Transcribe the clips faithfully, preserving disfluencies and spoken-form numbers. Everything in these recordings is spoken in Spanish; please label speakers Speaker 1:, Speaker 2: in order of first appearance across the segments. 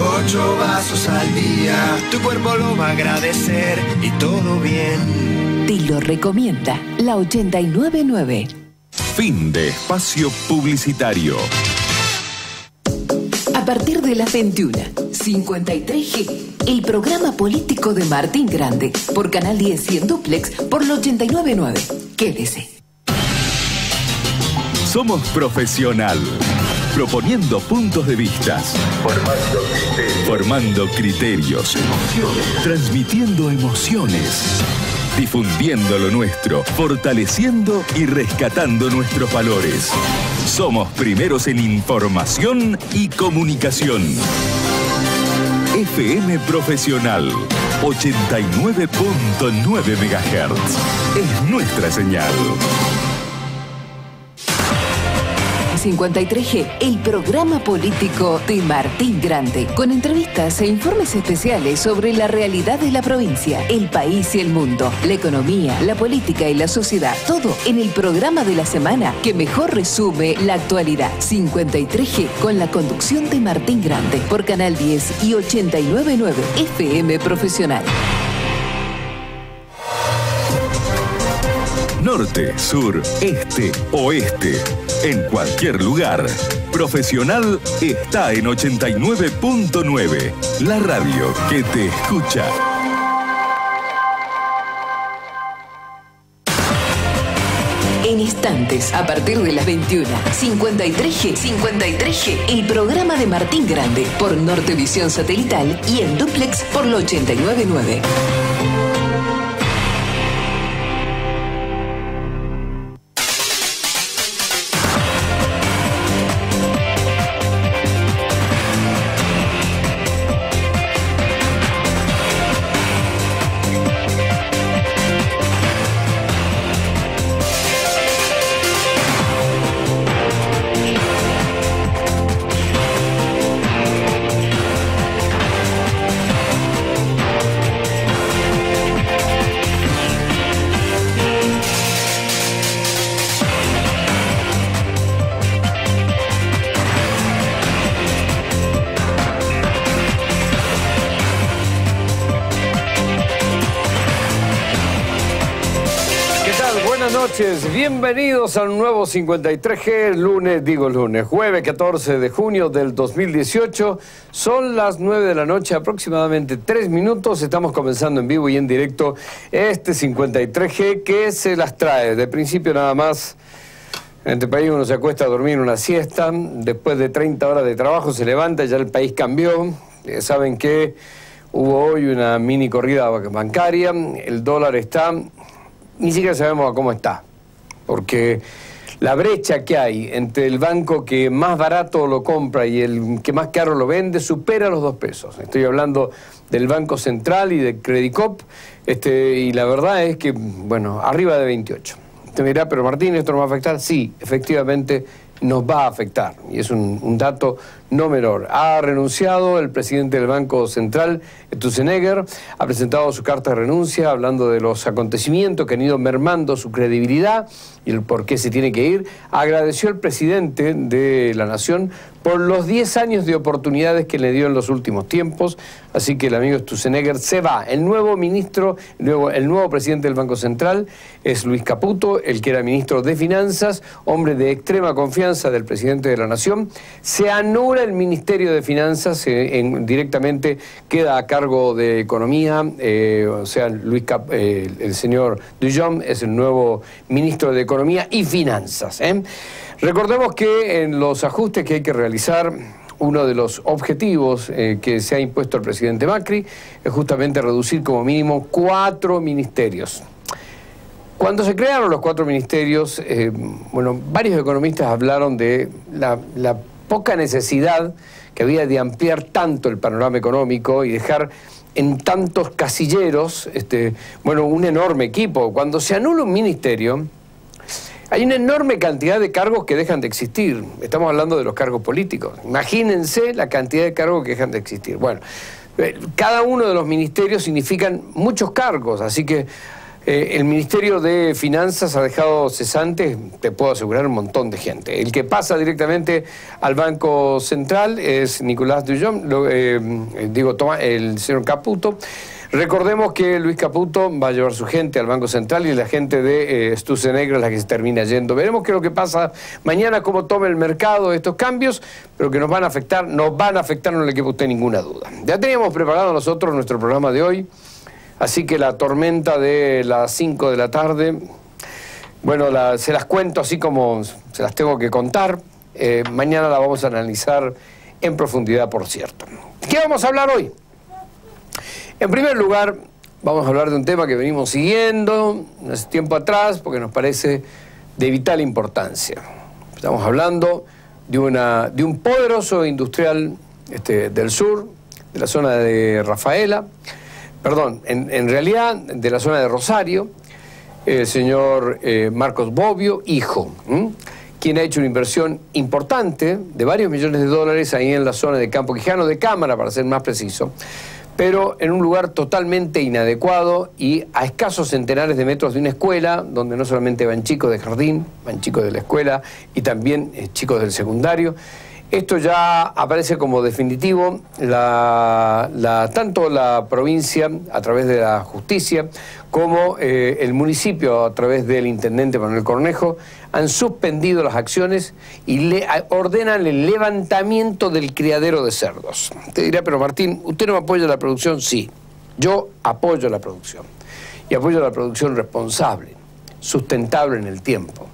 Speaker 1: Ocho vasos al día, tu cuerpo lo va a agradecer y todo bien.
Speaker 2: Te lo recomienda la ochenta y nueve punto nueve.
Speaker 3: Fin de espacio publicitario.
Speaker 2: A partir de las veintiuna, cincuenta y tres G, el programa político de Martín Grande, por Canal diez y en Duplex, por la ochenta y nueve punto nueve. Quédese.
Speaker 3: Somos Profesional, proponiendo puntos de vistas,
Speaker 4: Formando criterios.
Speaker 3: formando criterios,
Speaker 4: Emociones.
Speaker 3: transmitiendo emociones, difundiendo lo nuestro, fortaleciendo y rescatando nuestros valores. Somos primeros en información y comunicación. F M Profesional, ochenta y nueve punto nueve megahertz. Es nuestra señal.
Speaker 2: cincuenta y tres G, el programa político de Martín Grande, con entrevistas e informes especiales sobre la realidad de la provincia, el país y el mundo, la economía, la política y la sociedad, todo en el programa de la semana que mejor resume la actualidad. cincuenta y tres G, con la conducción de Martín Grande, por Canal diez y ochenta y nueve punto nueve F M Profesional.
Speaker 3: Norte, sur, este, oeste. En cualquier lugar. Profesional está en ochenta y nueve punto nueve. La radio que te escucha.
Speaker 2: En instantes, a partir de las veintiuna, cincuenta y tres G, cincuenta y tres G, el programa de Martín Grande, por Nortevisión Satelital y en Duplex por la ochenta y nueve punto nueve.
Speaker 5: Bienvenidos al nuevo cincuenta y tres G, lunes, digo lunes, jueves catorce de junio del dos mil dieciocho. Son las nueve de la noche, aproximadamente tres minutos. Estamos comenzando en vivo y en directo este cincuenta y tres G que se las trae. De principio nada más, en este país uno se acuesta a dormir una siesta. Después de treinta horas de trabajo se levanta, ya el país cambió. Eh, saben que hubo hoy una mini corrida bancaria. El dólar está... Ni siquiera sabemos a cómo está, porque la brecha que hay entre el banco que más barato lo compra y el que más caro lo vende supera los dos pesos. Estoy hablando del Banco Central y de Credicop, este, y la verdad es que, bueno, arriba de veintiocho. Usted me dirá, pero Martín, ¿esto nos va a afectar? Sí, efectivamente nos va a afectar, y es un, un dato no menor. Ha renunciado el presidente del Banco Central, Sturzenegger, ha presentado su carta de renuncia hablando de los acontecimientos que han ido mermando su credibilidad y el por qué se tiene que ir. Agradeció al presidente de la Nación por los diez años de oportunidades que le dio en los últimos tiempos, así que el amigo Sturzenegger se va. El nuevo ministro, el nuevo, el nuevo presidente del Banco Central es Luis Caputo, el que era ministro de Finanzas, hombre de extrema confianza del presidente de la Nación. Se anula el Ministerio de Finanzas, eh, en, directamente queda a cargo de Economía, eh, o sea, Luis Cap, eh, el señor Dujon es el nuevo ministro de Economía y Finanzas. ¿eh? Recordemos que en los ajustes que hay que realizar, uno de los objetivos eh, que se ha impuesto el presidente Macri es justamente reducir como mínimo cuatro ministerios. Cuando se crearon los cuatro ministerios, eh, bueno, varios economistas hablaron de la, la poca necesidad que había de ampliar tanto el panorama económico y dejar en tantos casilleros, este, bueno, un enorme equipo. Cuando se anula un ministerio, hay una enorme cantidad de cargos que dejan de existir. Estamos hablando de los cargos políticos. Imagínense la cantidad de cargos que dejan de existir. Bueno, cada uno de los ministerios significan muchos cargos, así que Eh, el Ministerio de Finanzas ha dejado cesantes, te puedo asegurar, un montón de gente. El que pasa directamente al Banco Central es Nicolás Dujon, lo, eh, digo, toma, el señor Caputo. Recordemos que Luis Caputo va a llevar su gente al Banco Central y la gente de eh, Sturzenegger es la que se termina yendo. Veremos qué es lo que pasa mañana, cómo toma el mercado estos cambios, pero que nos van a afectar, nos van a afectar, no le quepa a usted ninguna duda. Ya teníamos preparado nosotros nuestro programa de hoy. Así que la tormenta de las cinco de la tarde, bueno, la, se las cuento así como se las tengo que contar. Eh, mañana la vamos a analizar en profundidad, por cierto. ¿Qué vamos a hablar hoy? En primer lugar, vamos a hablar de un tema que venimos siguiendo hace tiempo atrás porque nos parece de vital importancia. Estamos hablando de, una, de un poderoso industrial este, del sur, de la zona de Rafaela, Perdón, en, en realidad de la zona de Rosario, el señor eh, Marcos Bobbio, hijo, ¿m? quien ha hecho una inversión importante de varios millones de dólares ahí en la zona de Campo Quijano, de Cámara para ser más preciso, pero en un lugar totalmente inadecuado y a escasos centenares de metros de una escuela, donde no solamente van chicos de jardín, van chicos de la escuela y también eh, chicos del secundario. Esto ya aparece como definitivo, la, la, tanto la provincia a través de la justicia como eh, el municipio a través del intendente Manuel Cornejo han suspendido las acciones y le ordenan el levantamiento del criadero de cerdos. Usted dirá, pero Martín, ¿usted no apoya la producción? Sí, yo apoyo la producción y apoyo la producción responsable, sustentable en el tiempo.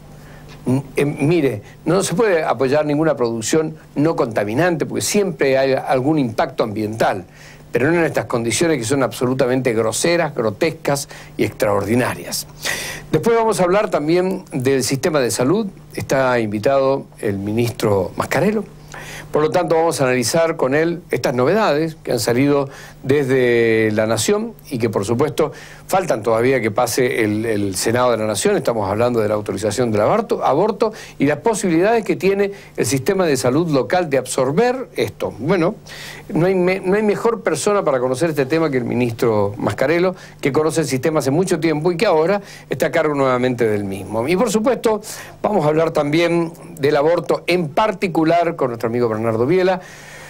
Speaker 5: Eh, mire, no se puede apoyar ninguna producción no contaminante porque siempre hay algún impacto ambiental, pero no en estas condiciones que son absolutamente groseras, grotescas y extraordinarias. Después vamos a hablar también del sistema de salud. Está invitado el ministro Mascarello. Por lo tanto, vamos a analizar con él estas novedades que han salido desde la Nación y que, por supuesto, faltan todavía que pase el, el Senado de la Nación. Estamos hablando de la autorización del aborto, aborto y las posibilidades que tiene el sistema de salud local de absorber esto. Bueno, no hay, me, no hay mejor persona para conocer este tema que el ministro Mascarello, que conoce el sistema hace mucho tiempo y que ahora está a cargo nuevamente del mismo. Y, por supuesto, vamos a hablar también del aborto, en particular con nuestro amigo Bernardo Biela,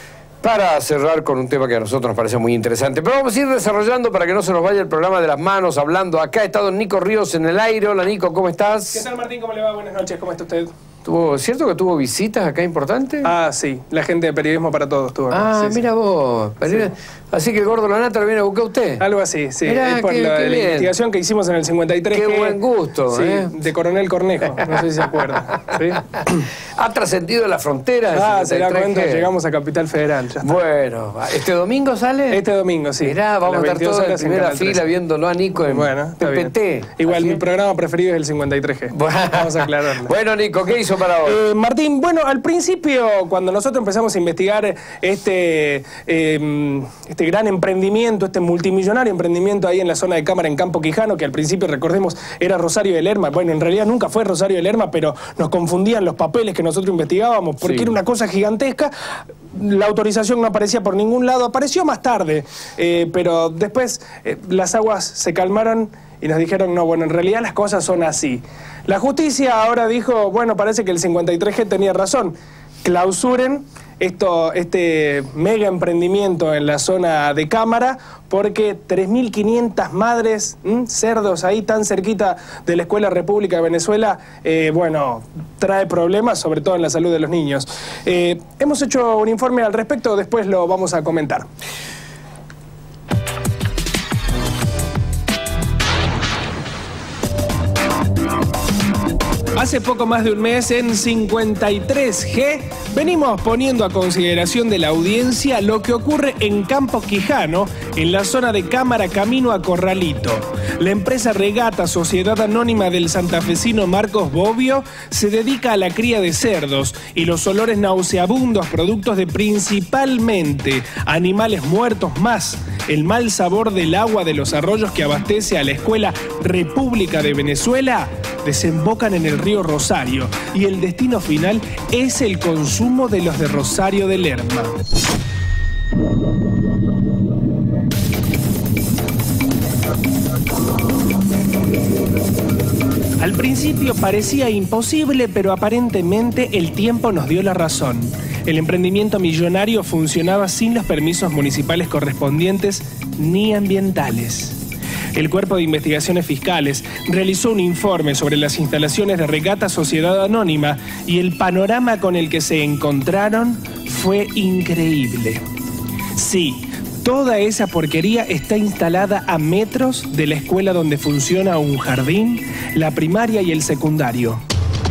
Speaker 5: para cerrar con un tema que a nosotros nos parece muy interesante. Pero vamos a ir desarrollando para que no se nos vaya el programa de las manos hablando. Acá está don Nico Ríos en el aire. Hola Nico, ¿cómo estás?
Speaker 6: ¿Qué tal Martín? ¿Cómo le va? Buenas noches, ¿cómo está usted?
Speaker 5: ¿Tuvo, ¿Cierto que tuvo visitas acá importantes?
Speaker 6: Ah, sí, la gente de Periodismo para Todos tuvo acá.
Speaker 5: Ah,
Speaker 6: sí,
Speaker 5: mira
Speaker 6: sí.
Speaker 5: vos. Sí. Así que Gordo Lanata lo viene a buscar usted.
Speaker 6: Algo así, sí.
Speaker 5: Mirá,
Speaker 6: es por
Speaker 5: qué,
Speaker 6: la,
Speaker 5: qué
Speaker 6: la investigación que hicimos en el cincuenta y tres.
Speaker 5: Qué
Speaker 6: que,
Speaker 5: buen gusto,
Speaker 6: sí,
Speaker 5: ¿eh?
Speaker 6: de Coronel Cornejo, no sé si se acuerda. ¿Sí?
Speaker 5: ¿Ha trascendido la frontera?
Speaker 6: Ah, se da cuenta, llegamos a Capital Federal. Ya está.
Speaker 5: Bueno, ¿este domingo sale?
Speaker 6: Este domingo, sí.
Speaker 5: Mirá, vamos a estar todos en primera
Speaker 6: en
Speaker 5: fila viéndolo a Nico en
Speaker 6: bueno,
Speaker 5: P P T.
Speaker 6: Igual,
Speaker 5: ¿Así?
Speaker 6: mi programa preferido es el cincuenta y tres G.
Speaker 5: Bueno.
Speaker 6: Vamos a aclararlo.
Speaker 5: Bueno, Nico, ¿qué hizo para hoy?
Speaker 6: Eh, Martín, bueno, al principio, cuando nosotros empezamos a investigar este, eh, este gran emprendimiento, este multimillonario emprendimiento ahí en la zona de Cámara, en Campo Quijano, que al principio, recordemos, era Rosario de Lerma. Bueno, en realidad nunca fue Rosario de Lerma, pero nos confundían los papeles que nosotros investigábamos, porque
Speaker 5: Sí.
Speaker 6: era una cosa gigantesca. La autorización no aparecía por ningún lado, apareció más tarde, eh, pero después eh, las aguas se calmaron y nos dijeron, no, bueno, en realidad las cosas son así. La justicia ahora dijo, bueno, parece que el cincuenta y tres G tenía razón, clausuren esto, este mega emprendimiento en la zona de Cámara, porque tres mil quinientas madres, ¿m? cerdos ahí tan cerquita de la Escuela República de Venezuela, eh, bueno, trae problemas, sobre todo en la salud de los niños. Eh, hemos hecho un informe al respecto, después lo vamos a comentar. Hace poco más de un mes en cincuenta y tres G venimos poniendo a consideración de la audiencia lo que ocurre en Campo Quijano, en la zona de Cámara camino a Corralito. La empresa Regata, sociedad anónima del santafesino Marcos Bobbio, se dedica a la cría de cerdos y los olores nauseabundos productos de principalmente animales muertos más el mal sabor del agua de los arroyos que abastece a la Escuela República de Venezuela desembocan en el río Rosario y el destino final es el consumo de los de Rosario de Lerma. principio parecía imposible, pero aparentemente el tiempo nos dio la razón. El emprendimiento millonario funcionaba sin los permisos municipales correspondientes ni ambientales. El Cuerpo de Investigaciones Fiscales realizó un informe sobre las instalaciones de Regata Sociedad Anónima y el panorama con el que se encontraron fue increíble. Sí, toda esa porquería está instalada a metros de la escuela donde funciona un jardín, la primaria y el secundario.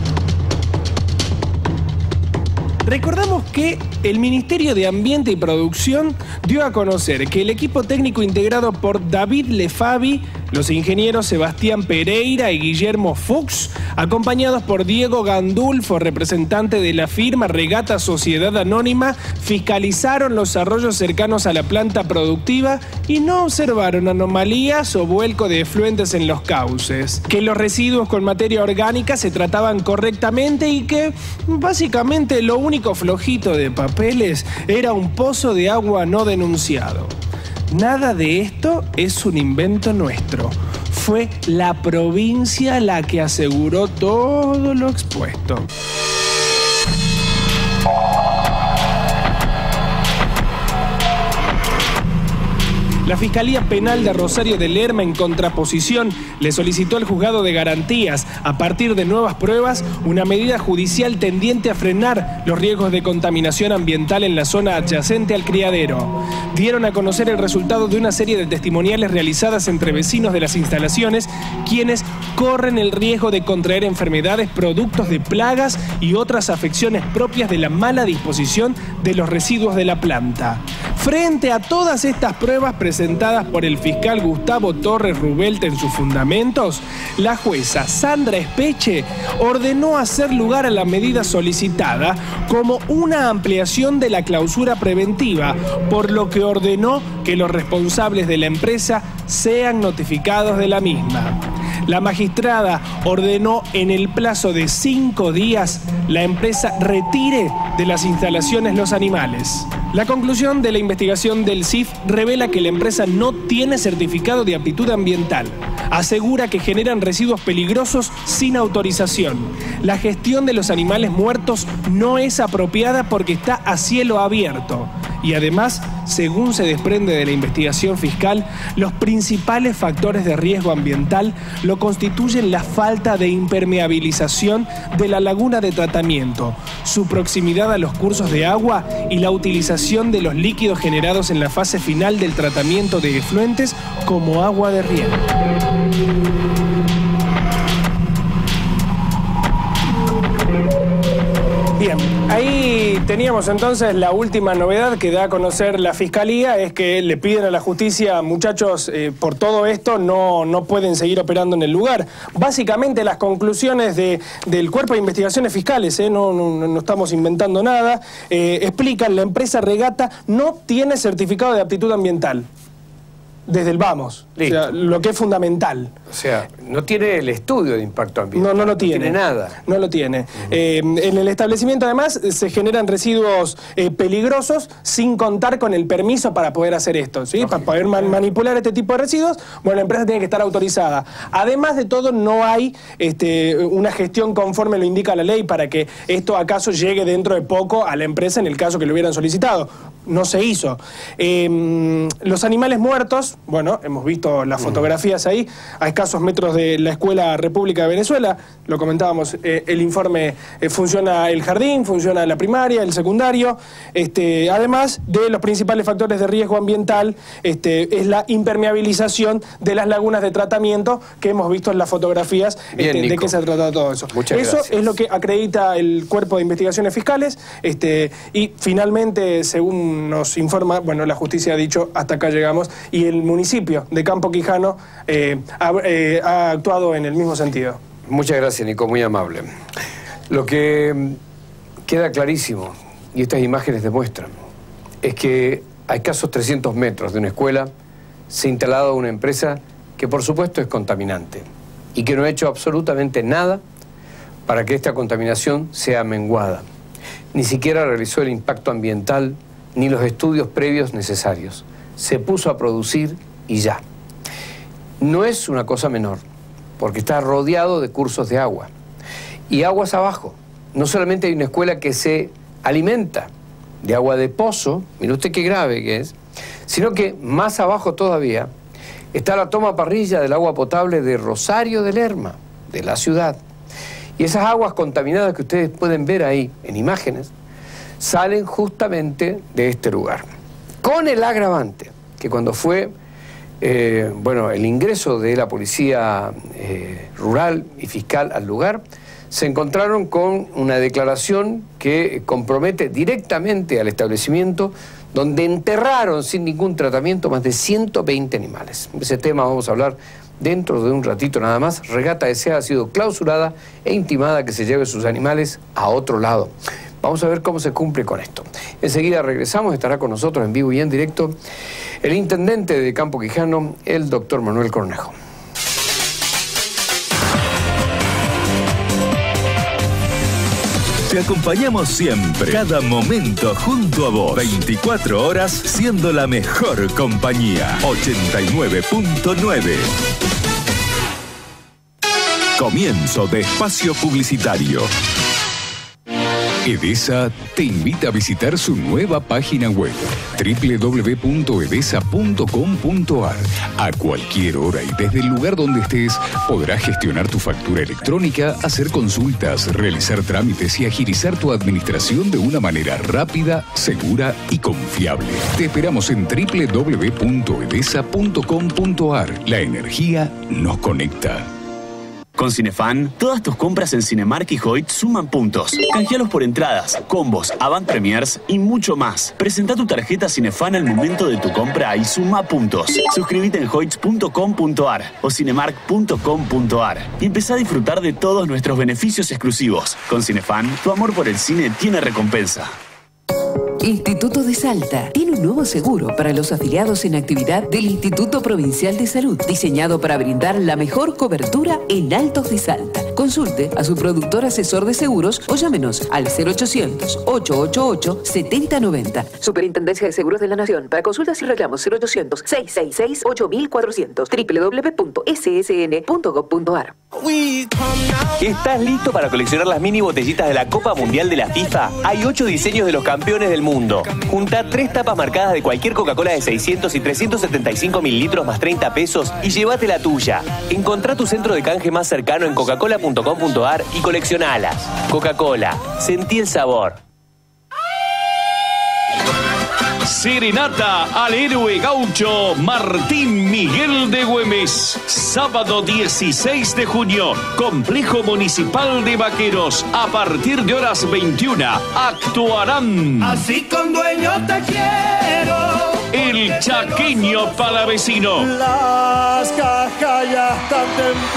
Speaker 6: Recordamos que el Ministerio de Ambiente y Producción dio a conocer que el equipo técnico integrado por David Lefavi, los ingenieros Sebastián Pereira y Guillermo Fuchs, acompañados por Diego Gandulfo, representante de la firma Regata Sociedad Anónima, fiscalizaron los arroyos cercanos a la planta productiva y no observaron anomalías o vuelco de efluentes en los cauces, que los residuos con materia orgánica se trataban correctamente y que básicamente lo único flojito de papeles era un pozo de agua no denunciado. Nada de esto es un invento nuestro. Fue la provincia la que aseguró todo lo expuesto. La Fiscalía Penal de Rosario de Lerma, en contraposición, le solicitó al Juzgado de Garantías, a partir de nuevas pruebas, una medida judicial tendiente a frenar los riesgos de contaminación ambiental en la zona adyacente al criadero. Dieron a conocer el resultado de una serie de testimoniales realizadas entre vecinos de las instalaciones, quienes corren el riesgo de contraer enfermedades productos de plagas y otras afecciones propias de la mala disposición de los residuos de la planta. Frente a todas estas pruebas presentadas por el fiscal Gustavo Torres Rubelte en sus fundamentos, la jueza Sandra Espeche ordenó hacer lugar a la medida solicitada como una ampliación de la clausura preventiva, por lo que ordenó que los responsables de la empresa sean notificados de la misma. La magistrada ordenó en el plazo de cinco días la empresa retire de las instalaciones los animales. La conclusión de la investigación del C I F revela que la empresa no tiene certificado de aptitud ambiental. Asegura que generan residuos peligrosos sin autorización. La gestión de los animales muertos no es apropiada porque está a cielo abierto. Y además, según se desprende de la investigación fiscal, los principales factores de riesgo ambiental lo constituyen la falta de impermeabilización de la laguna de tratamiento, su proximidad a los cursos de agua y la utilización de los líquidos generados en la fase final del tratamiento de efluentes como agua de riego. Bien, ahí teníamos entonces la última novedad que da a conocer la Fiscalía, es que le piden a la justicia, muchachos, eh, por todo esto no, no pueden seguir operando en el lugar. Básicamente las conclusiones de, del Cuerpo de Investigaciones Fiscales, eh, no, no, no estamos inventando nada, eh, explican: la empresa Regata no tiene certificado de aptitud ambiental. Desde el vamos, o sea, lo que es fundamental.
Speaker 5: O sea, no tiene el estudio de impacto ambiental.
Speaker 6: No, no lo tiene.
Speaker 5: No tiene nada.
Speaker 6: No lo tiene. Uh-huh. eh, en el establecimiento, además, se generan residuos eh, peligrosos sin contar con el permiso para poder hacer esto, ¿sí? Okay. Para poder man manipular este tipo de residuos, bueno, la empresa tiene que estar autorizada. Además de todo, no hay este, una gestión conforme lo indica la ley para que esto acaso llegue dentro de poco a la empresa en el caso que lo hubieran solicitado. No se hizo. Eh, los animales muertos, bueno, hemos visto las fotografías ahí, a escasos metros de la Escuela República de Venezuela, lo comentábamos, eh, el informe, eh, funciona el jardín, funciona la primaria, el secundario, este, además de los principales factores de riesgo ambiental, este, es la impermeabilización de las lagunas de tratamiento que hemos visto en las fotografías. Bien, este, de qué se ha tratado todo eso.
Speaker 5: Muchas
Speaker 6: eso
Speaker 5: gracias.
Speaker 6: Es lo que acredita el Cuerpo de Investigaciones Fiscales, este, y finalmente, según nos informa, bueno, la justicia ha dicho hasta acá llegamos, y el municipio de Campo Quijano eh, ha, eh, ha actuado en el mismo sentido.
Speaker 5: Muchas gracias, Nico, muy amable. Lo que queda clarísimo, y estas imágenes demuestran, es que a escasos trescientos metros de una escuela se ha instalado una empresa que por supuesto es contaminante y que no ha hecho absolutamente nada para que esta contaminación sea menguada. Ni siquiera realizó el impacto ambiental ni los estudios previos necesarios. Se puso a producir y ya. No es una cosa menor porque está rodeado de cursos de agua. Y aguas abajo. No solamente hay una escuela que se alimenta de agua de pozo, mire usted qué grave que es, sino que más abajo todavía está la toma parrilla del agua potable de Rosario de Lerma, de la ciudad. Y esas aguas contaminadas que ustedes pueden ver ahí en imágenes, salen justamente de este lugar. Con el agravante que cuando fue eh, bueno, el ingreso de la policía eh, rural y fiscal al lugar, se encontraron con una declaración que compromete directamente al establecimiento, donde enterraron sin ningún tratamiento más de ciento veinte animales. De ese tema vamos a hablar dentro de un ratito nada más. Regata S A ha sido clausurada e intimada que se lleve sus animales a otro lado. Vamos a ver cómo se cumple con esto. Enseguida regresamos, estará con nosotros en vivo y en directo el intendente de Campo Quijano, el doctor Manuel Cornejo.
Speaker 3: Te acompañamos siempre, cada momento junto a vos. veinticuatro horas siendo la mejor compañía. ochenta y nueve punto nueve. Comienzo de espacio publicitario. Edesa te invita a visitar su nueva página web, doble u doble u doble u punto edesa punto com punto a r. A cualquier hora y desde el lugar donde estés, podrás gestionar tu factura electrónica, hacer consultas, realizar trámites y agilizar tu administración de una manera rápida, segura y confiable. Te esperamos en doble u doble u doble u punto edesa punto com punto a r. La energía nos conecta.
Speaker 7: Con Cinefan, todas tus compras en Cinemark y Hoyt suman puntos. Canjealos por entradas, combos, avant premiers y mucho más. Presenta tu tarjeta Cinefan al momento de tu compra y suma puntos. Suscríbete en hoyts punto com punto a r o cinemark punto com punto a r y empezá a disfrutar de todos nuestros beneficios exclusivos. Con Cinefan, tu amor por el cine tiene recompensa.
Speaker 2: Instituto de Salta tiene un nuevo seguro para los afiliados en actividad del Instituto Provincial de Salud, diseñado para brindar la mejor cobertura en Altos de Salta. Consulte a su productor asesor de seguros o llámenos al cero ochocientos, ochocientos ochenta y ocho, setenta noventa. Superintendencia de Seguros de la Nación. Para consultas y reclamos cero ochocientos, seiscientos sesenta y seis, ocho mil cuatrocientos. doble u doble u doble u punto s s n punto gov punto a r.
Speaker 8: ¿Estás listo para coleccionar las mini botellitas de la Copa Mundial de la FIFA? Hay ocho diseños de los campeones del mundo. Junta tres tapas marcadas de cualquier Coca-Cola de seiscientos y trescientos setenta y cinco mililitros más treinta pesos y llévate la tuya. Encontrá tu centro de canje más cercano en coca cola punto com punto a r y coleccionalas. Coca-Cola, sentí el sabor.
Speaker 9: Serenata al héroe gaucho Martín Miguel de Güemes. Sábado dieciséis de junio, Complejo Municipal de Vaqueros. A partir de horas veintiuna, actuarán.
Speaker 1: Así con dueño te quiero.
Speaker 9: El chaqueño palavecino.
Speaker 1: Las cascallas tan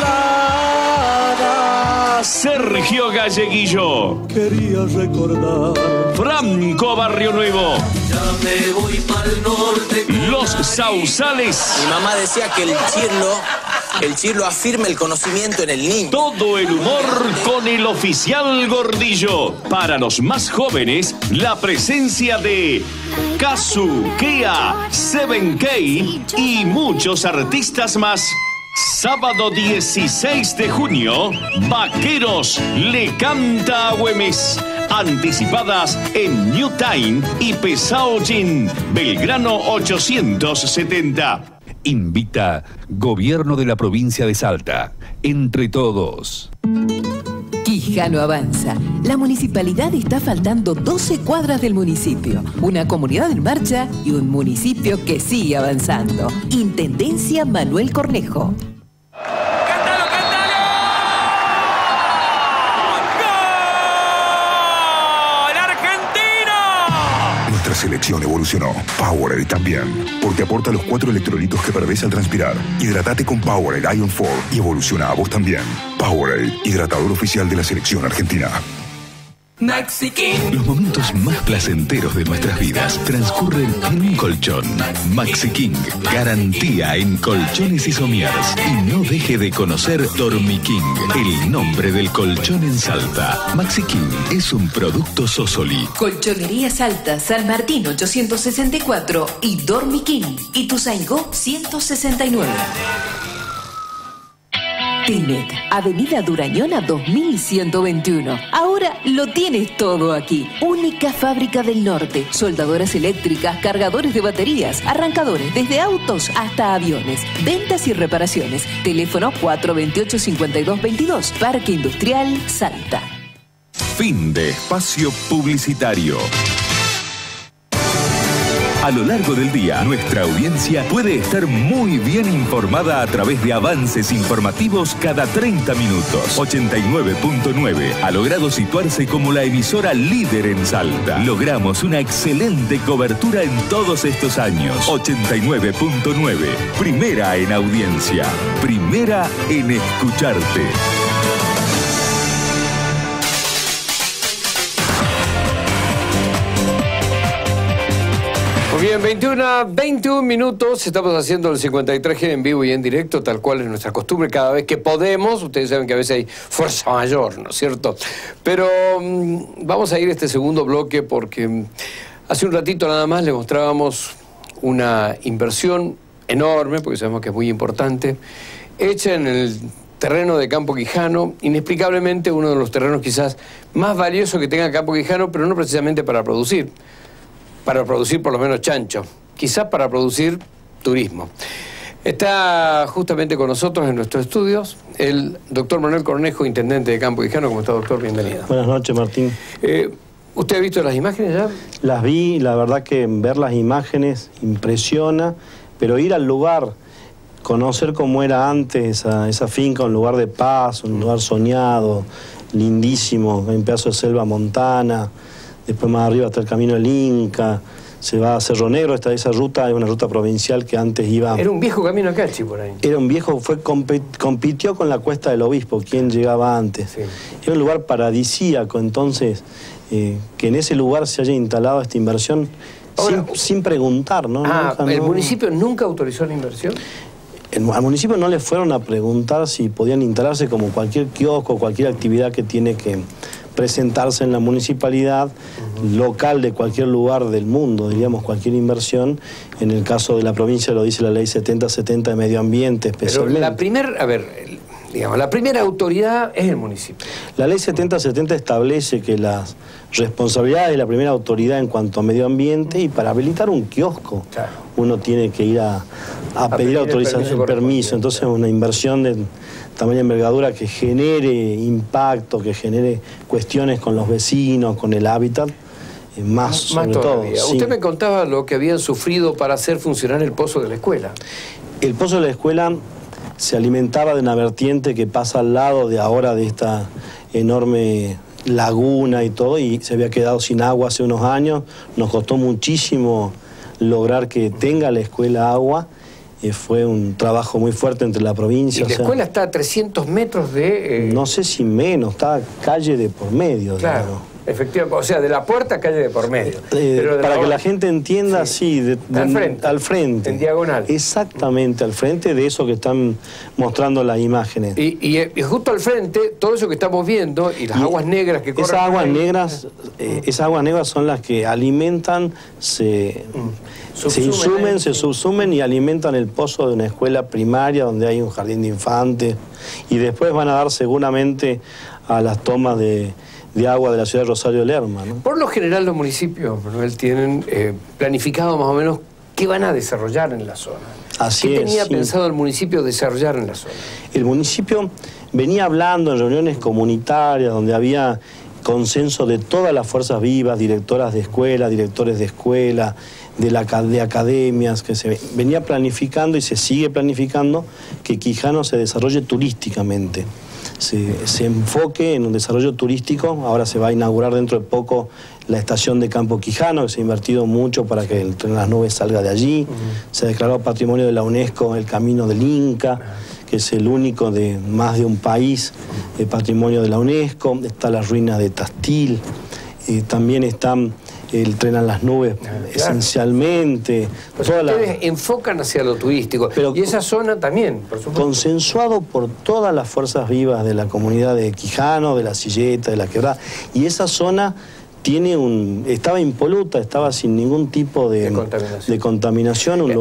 Speaker 1: templadas.
Speaker 9: Sergio Galleguillo.
Speaker 1: Quería recordar.
Speaker 9: Franco Barrio Nuevo.
Speaker 10: Ya me voy pa'l norte.
Speaker 9: Los Sausales.
Speaker 10: Mi mamá decía que el chirlo, el chirlo afirma el conocimiento en el niño.
Speaker 9: Todo el humor con el oficial Gordillo. Para los más jóvenes, la presencia de Kazu, Kea, seven K y muchos artistas más. Sábado dieciséis de junio, Vaqueros le canta a Güemes. Anticipadas en New Time y Pesao Gin, Belgrano ochocientos setenta.
Speaker 3: Invita Gobierno de la Provincia de Salta. Entre todos.
Speaker 2: Quijano avanza. La municipalidad está faltando doce cuadras del municipio, una comunidad en marcha y un municipio que sigue avanzando. Intendencia Manuel Cornejo.
Speaker 11: Nuestra selección evolucionó. Powerade también, porque aporta los cuatro electrolitos que perdés al transpirar. Hidratate con Powerade Ion cuatro y evoluciona a vos también. Powerade, hidratador oficial de la selección argentina.
Speaker 10: Maxi King.
Speaker 3: Los momentos más placenteros de nuestras vidas transcurren en un colchón. Maxi King, garantía en colchones y somieres. Y no deje de conocer Dormi King, el nombre del colchón en Salta. Maxi King es un producto Sosoli.
Speaker 2: Colchonería Salta, San Martín ochocientos sesenta y cuatro y Dormi King, Ituzaingó ciento sesenta y nueve. Martinet, Avenida Durañona dos mil ciento veintiuno. Ahora lo tienes todo aquí. Única fábrica del norte. Soldadoras eléctricas, cargadores de baterías, arrancadores desde autos hasta aviones. Ventas y reparaciones. Teléfono cuatro veintiocho, cincuenta y dos veintidós. Parque Industrial Salta.
Speaker 12: Fin de espacio publicitario. A lo largo del día, nuestra audiencia puede estar muy bien informada a través de avances informativos cada treinta minutos. ochenta y nueve punto nueve ha logrado situarse como la emisora líder en Salta. Logramos una excelente cobertura en todos estos años. ochenta y nueve punto nueve, primera en audiencia, primera en escucharte.
Speaker 5: Bien, veintiuno, veintiún minutos, estamos haciendo el cincuenta y tres G en vivo y en directo, tal cual es nuestra costumbre, cada vez que podemos. Ustedes saben que a veces hay fuerza mayor, ¿no es cierto? Pero um, vamos a ir a este segundo bloque porque um, hace un ratito nada más le mostrábamos una inversión enorme, porque sabemos que es muy importante, hecha en el terreno de Campo Quijano, inexplicablemente uno de los terrenos quizás más valiosos que tenga Campo Quijano, pero no precisamente para producir. Para producir por lo menos chancho, quizás para producir turismo. Está justamente con nosotros en nuestros estudios el doctor Manuel Cornejo, intendente de Campo Quijano. ¿Cómo está, doctor? Bienvenido.
Speaker 13: Buenas noches, Martín.
Speaker 5: Eh, ¿Usted ha visto las imágenes ya?
Speaker 13: Las vi, la verdad que ver las imágenes impresiona, pero ir al lugar, conocer cómo era antes esa, esa finca, un lugar de paz, un lugar soñado, lindísimo, hay un pedazo de selva montana. Después más arriba está el camino del Inca, se va a Cerro Negro, esta, esa ruta es una ruta provincial que antes iba...
Speaker 5: Era un viejo camino Cachi por ahí.
Speaker 13: Era un viejo, fue compitió con la Cuesta del Obispo, quien llegaba antes. Sí. Era un lugar paradisíaco, entonces, eh, que en ese lugar se haya instalado esta inversión Ahora, sin, sin preguntar, ¿no?
Speaker 5: Ah,
Speaker 13: nunca,
Speaker 5: ¿el
Speaker 13: no...
Speaker 5: municipio nunca autorizó la inversión?
Speaker 13: El, al municipio no le fueron a preguntar si podían instalarse como cualquier kiosco, cualquier actividad que tiene que presentarse en la municipalidad uh-huh. local de cualquier lugar del mundo, diríamos cualquier inversión. En el caso de la provincia lo dice la ley setenta setenta de medio ambiente especialmente.
Speaker 5: Pero la primera, a ver, digamos, la primera autoridad es el municipio.
Speaker 13: La ley setenta setenta establece que las responsabilidades de la primera autoridad en cuanto a medio ambiente, y para habilitar un kiosco claro. uno tiene que ir a, a, a pedir, pedir autorización, el permiso, el permiso. Entonces una inversión de tamaño envergadura que genere impacto, que genere cuestiones con los vecinos, con el hábitat, eh, más,
Speaker 5: más
Speaker 13: sobre
Speaker 5: todavía.
Speaker 13: todo.
Speaker 5: Usted
Speaker 13: sí.
Speaker 5: me contaba lo que habían sufrido para hacer funcionar el pozo de la escuela.
Speaker 13: El pozo de la escuela se alimentaba de una vertiente que pasa al lado de ahora de esta enorme laguna y todo, y se había quedado sin agua hace unos años. Nos costó muchísimo lograr que tenga la escuela agua. Eh, fue un trabajo muy fuerte entre la provincia.
Speaker 5: ¿Y la o sea, escuela está a trescientos metros de...? Eh...
Speaker 13: No sé si menos, está calle de por medio.
Speaker 5: Claro, digamos. Efectivamente, o sea, de la puerta calle de por medio.
Speaker 13: Eh,
Speaker 5: Pero de
Speaker 13: para
Speaker 5: la
Speaker 13: que la gente entienda, sí, sí de, de,
Speaker 5: al frente.
Speaker 13: Al frente.
Speaker 5: En diagonal.
Speaker 13: Exactamente, al frente de eso que están mostrando las imágenes.
Speaker 5: Y, y, y justo al frente, todo eso que estamos viendo, y las y aguas negras que corren...
Speaker 13: Esas aguas ahí, negras, eh, esas aguas negras son las que alimentan, se... Mm. Se insumen, ahí. se subsumen y alimentan el pozo de una escuela primaria donde hay un jardín de infantes, y después van a dar seguramente a las tomas de, de agua de la ciudad de Rosario de Lerma, ¿no?
Speaker 5: Por lo general los municipios, Manuel, tienen eh, planificado más o menos qué van a desarrollar en la zona.
Speaker 13: Así
Speaker 5: ¿Qué
Speaker 13: es,
Speaker 5: tenía
Speaker 13: sí.
Speaker 5: pensado el municipio desarrollar en la zona?
Speaker 13: El municipio venía hablando en reuniones comunitarias donde había consenso de todas las fuerzas vivas, directoras de escuela, directores de escuela, de, la, de academias, que se venía planificando y se sigue planificando que Quijano se desarrolle turísticamente. Se, se enfoque en un desarrollo turístico. Ahora se va a inaugurar dentro de poco la estación de Campo Quijano, que se ha invertido mucho para que el tren de las nubes salga de allí. Uh-huh. Se ha declarado Patrimonio de la UNESCO el Camino del Inca, uh-huh. que es el único de más de un país, uh-huh. Patrimonio de la UNESCO. Está la ruina de Tastil, eh, también están el tren a las nubes, ah, claro. esencialmente.
Speaker 5: Pues toda ustedes la... enfocan hacia lo turístico. Pero y esa zona también, por supuesto.
Speaker 13: Consensuado por todas las fuerzas vivas de la comunidad de Quijano, de la Silleta, de la Quebrada. Y esa zona tiene un, estaba impoluta, estaba sin ningún tipo de,
Speaker 5: de contaminación,
Speaker 13: de contaminación un
Speaker 5: eh,
Speaker 13: lugar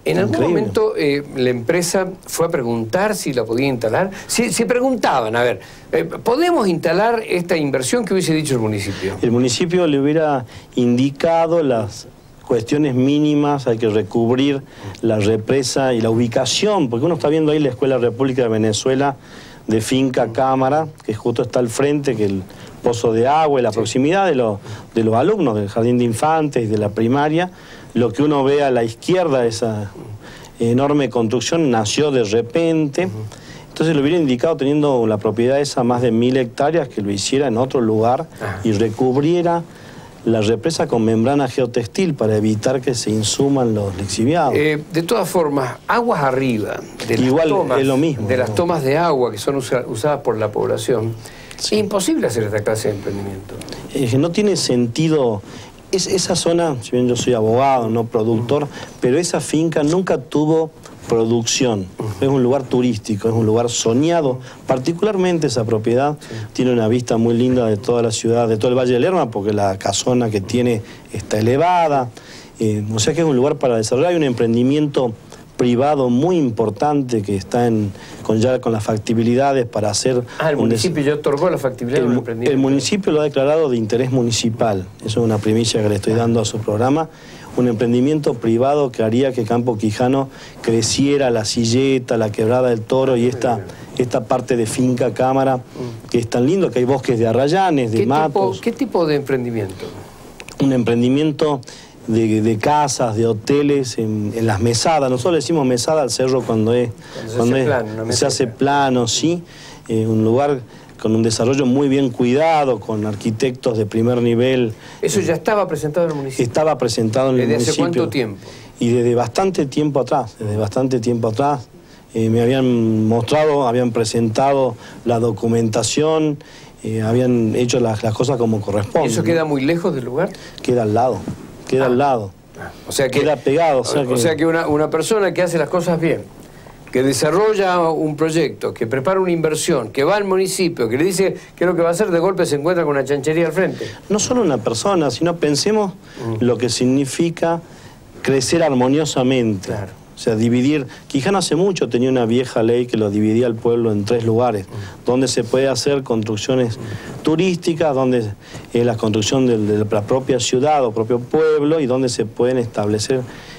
Speaker 5: ¿En algún
Speaker 13: Increíble.
Speaker 5: momento eh, la empresa fue a preguntar si la podía instalar? Si, si preguntaban, a ver, eh, ¿podemos instalar esta inversión que hubiese dicho el municipio?
Speaker 13: El municipio le hubiera indicado las cuestiones mínimas, hay que recubrir la represa y la ubicación, porque uno está viendo ahí la Escuela República de Venezuela de Finca Cámara, que justo está al frente, que el pozo de agua y la proximidad de, lo, de los alumnos del jardín de infantes y de la primaria. Lo que uno ve a la izquierda, esa enorme construcción, nació de repente. Entonces lo hubiera indicado, teniendo la propiedad esa más de mil hectáreas, que lo hiciera en otro lugar y recubriera la represa con membrana geotextil para evitar que se insuman los lixiviados.
Speaker 5: Eh, de todas formas, aguas arriba de las
Speaker 13: Igual
Speaker 5: tomas,
Speaker 13: es lo mismo,
Speaker 5: de las
Speaker 13: ¿no?
Speaker 5: tomas de agua que son usa, usadas por la población, sí. Es imposible hacer esta clase de emprendimiento.
Speaker 13: Eh, no tiene sentido. Es, esa zona, si bien yo soy abogado, no productor, pero esa finca nunca tuvo producción. Es un lugar turístico, es un lugar soñado. Particularmente esa propiedad sí. tiene una vista muy linda de toda la ciudad, de todo el Valle de Lerma, porque la casona que tiene está elevada. Eh, o sea que es un lugar para desarrollar. Hay un emprendimiento privado muy importante que está en, con ya con las factibilidades para hacer...
Speaker 5: Ah, el municipio ya otorgó la factibilidad
Speaker 13: el,
Speaker 5: de un emprendimiento.
Speaker 13: El municipio lo ha declarado de interés municipal. Eso es una primicia que le estoy dando a su programa. Un emprendimiento privado que haría que Campo Quijano creciera, la Silleta, la Quebrada del Toro y esta, esta parte de Finca Cámara, que es tan lindo, que hay bosques de arrayanes, de
Speaker 5: ¿Qué
Speaker 13: matos.
Speaker 5: Tipo, ¿Qué tipo de emprendimiento?
Speaker 13: Un emprendimiento de, de casas, de hoteles, en, en las mesadas. Nosotros le decimos mesada al cerro cuando, es, cuando,
Speaker 5: cuando se,
Speaker 13: es,
Speaker 5: hace, plano,
Speaker 13: se hace plano, sí. Eh, un lugar con un desarrollo muy bien cuidado, con arquitectos de primer nivel.
Speaker 5: ¿Eso ya estaba presentado en el municipio?
Speaker 13: Estaba presentado en el
Speaker 5: municipio.
Speaker 13: municipio.
Speaker 5: ¿Desde hace cuánto tiempo?
Speaker 13: Y desde bastante tiempo atrás, desde bastante tiempo atrás. Eh, me habían mostrado, habían presentado la documentación, eh, habían hecho las, las cosas como corresponde.
Speaker 5: ¿Y eso queda muy lejos del lugar?
Speaker 13: Queda al lado, queda ah. al lado.
Speaker 5: Ah. O sea que,
Speaker 13: queda pegado. O sea
Speaker 5: o
Speaker 13: que,
Speaker 5: o sea que una, una persona que hace las cosas bien, que desarrolla un proyecto, que prepara una inversión, que va al municipio, que le dice qué es lo que va a hacer, de golpe se encuentra con una chanchería al frente.
Speaker 13: No solo una persona, sino pensemos mm. lo que significa crecer armoniosamente. Claro. O sea, dividir... Quijano hace mucho tenía una vieja ley que lo dividía al pueblo en tres lugares, mm. donde se puede hacer construcciones mm. turísticas, donde es la construcción de, de la propia ciudad o propio pueblo, y donde se pueden establecer,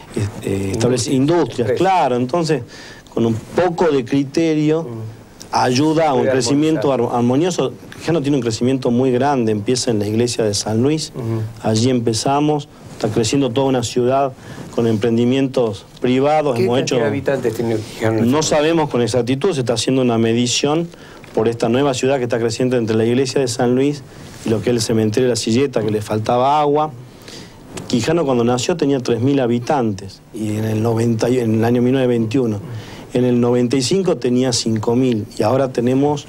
Speaker 13: eh, establecer industrias. Claro, entonces... con un poco de criterio, mm. ayuda a un crecimiento armonioso. Quijano tiene un crecimiento muy grande, empieza en la iglesia de San Luis, mm. allí empezamos, está creciendo toda una ciudad con emprendimientos privados.
Speaker 5: ¿Qué
Speaker 13: hemos hecho,
Speaker 5: habitantes tiene Quijano?
Speaker 13: No sabemos con exactitud, se está haciendo una medición por esta nueva ciudad que está creciendo entre la iglesia de San Luis y lo que es el cementerio de la Silleta, que le faltaba agua. Quijano cuando nació tenía tres mil habitantes, y en el, noventa, en el año mil novecientos veintiuno. En el noventa y cinco tenía cinco mil y ahora tenemos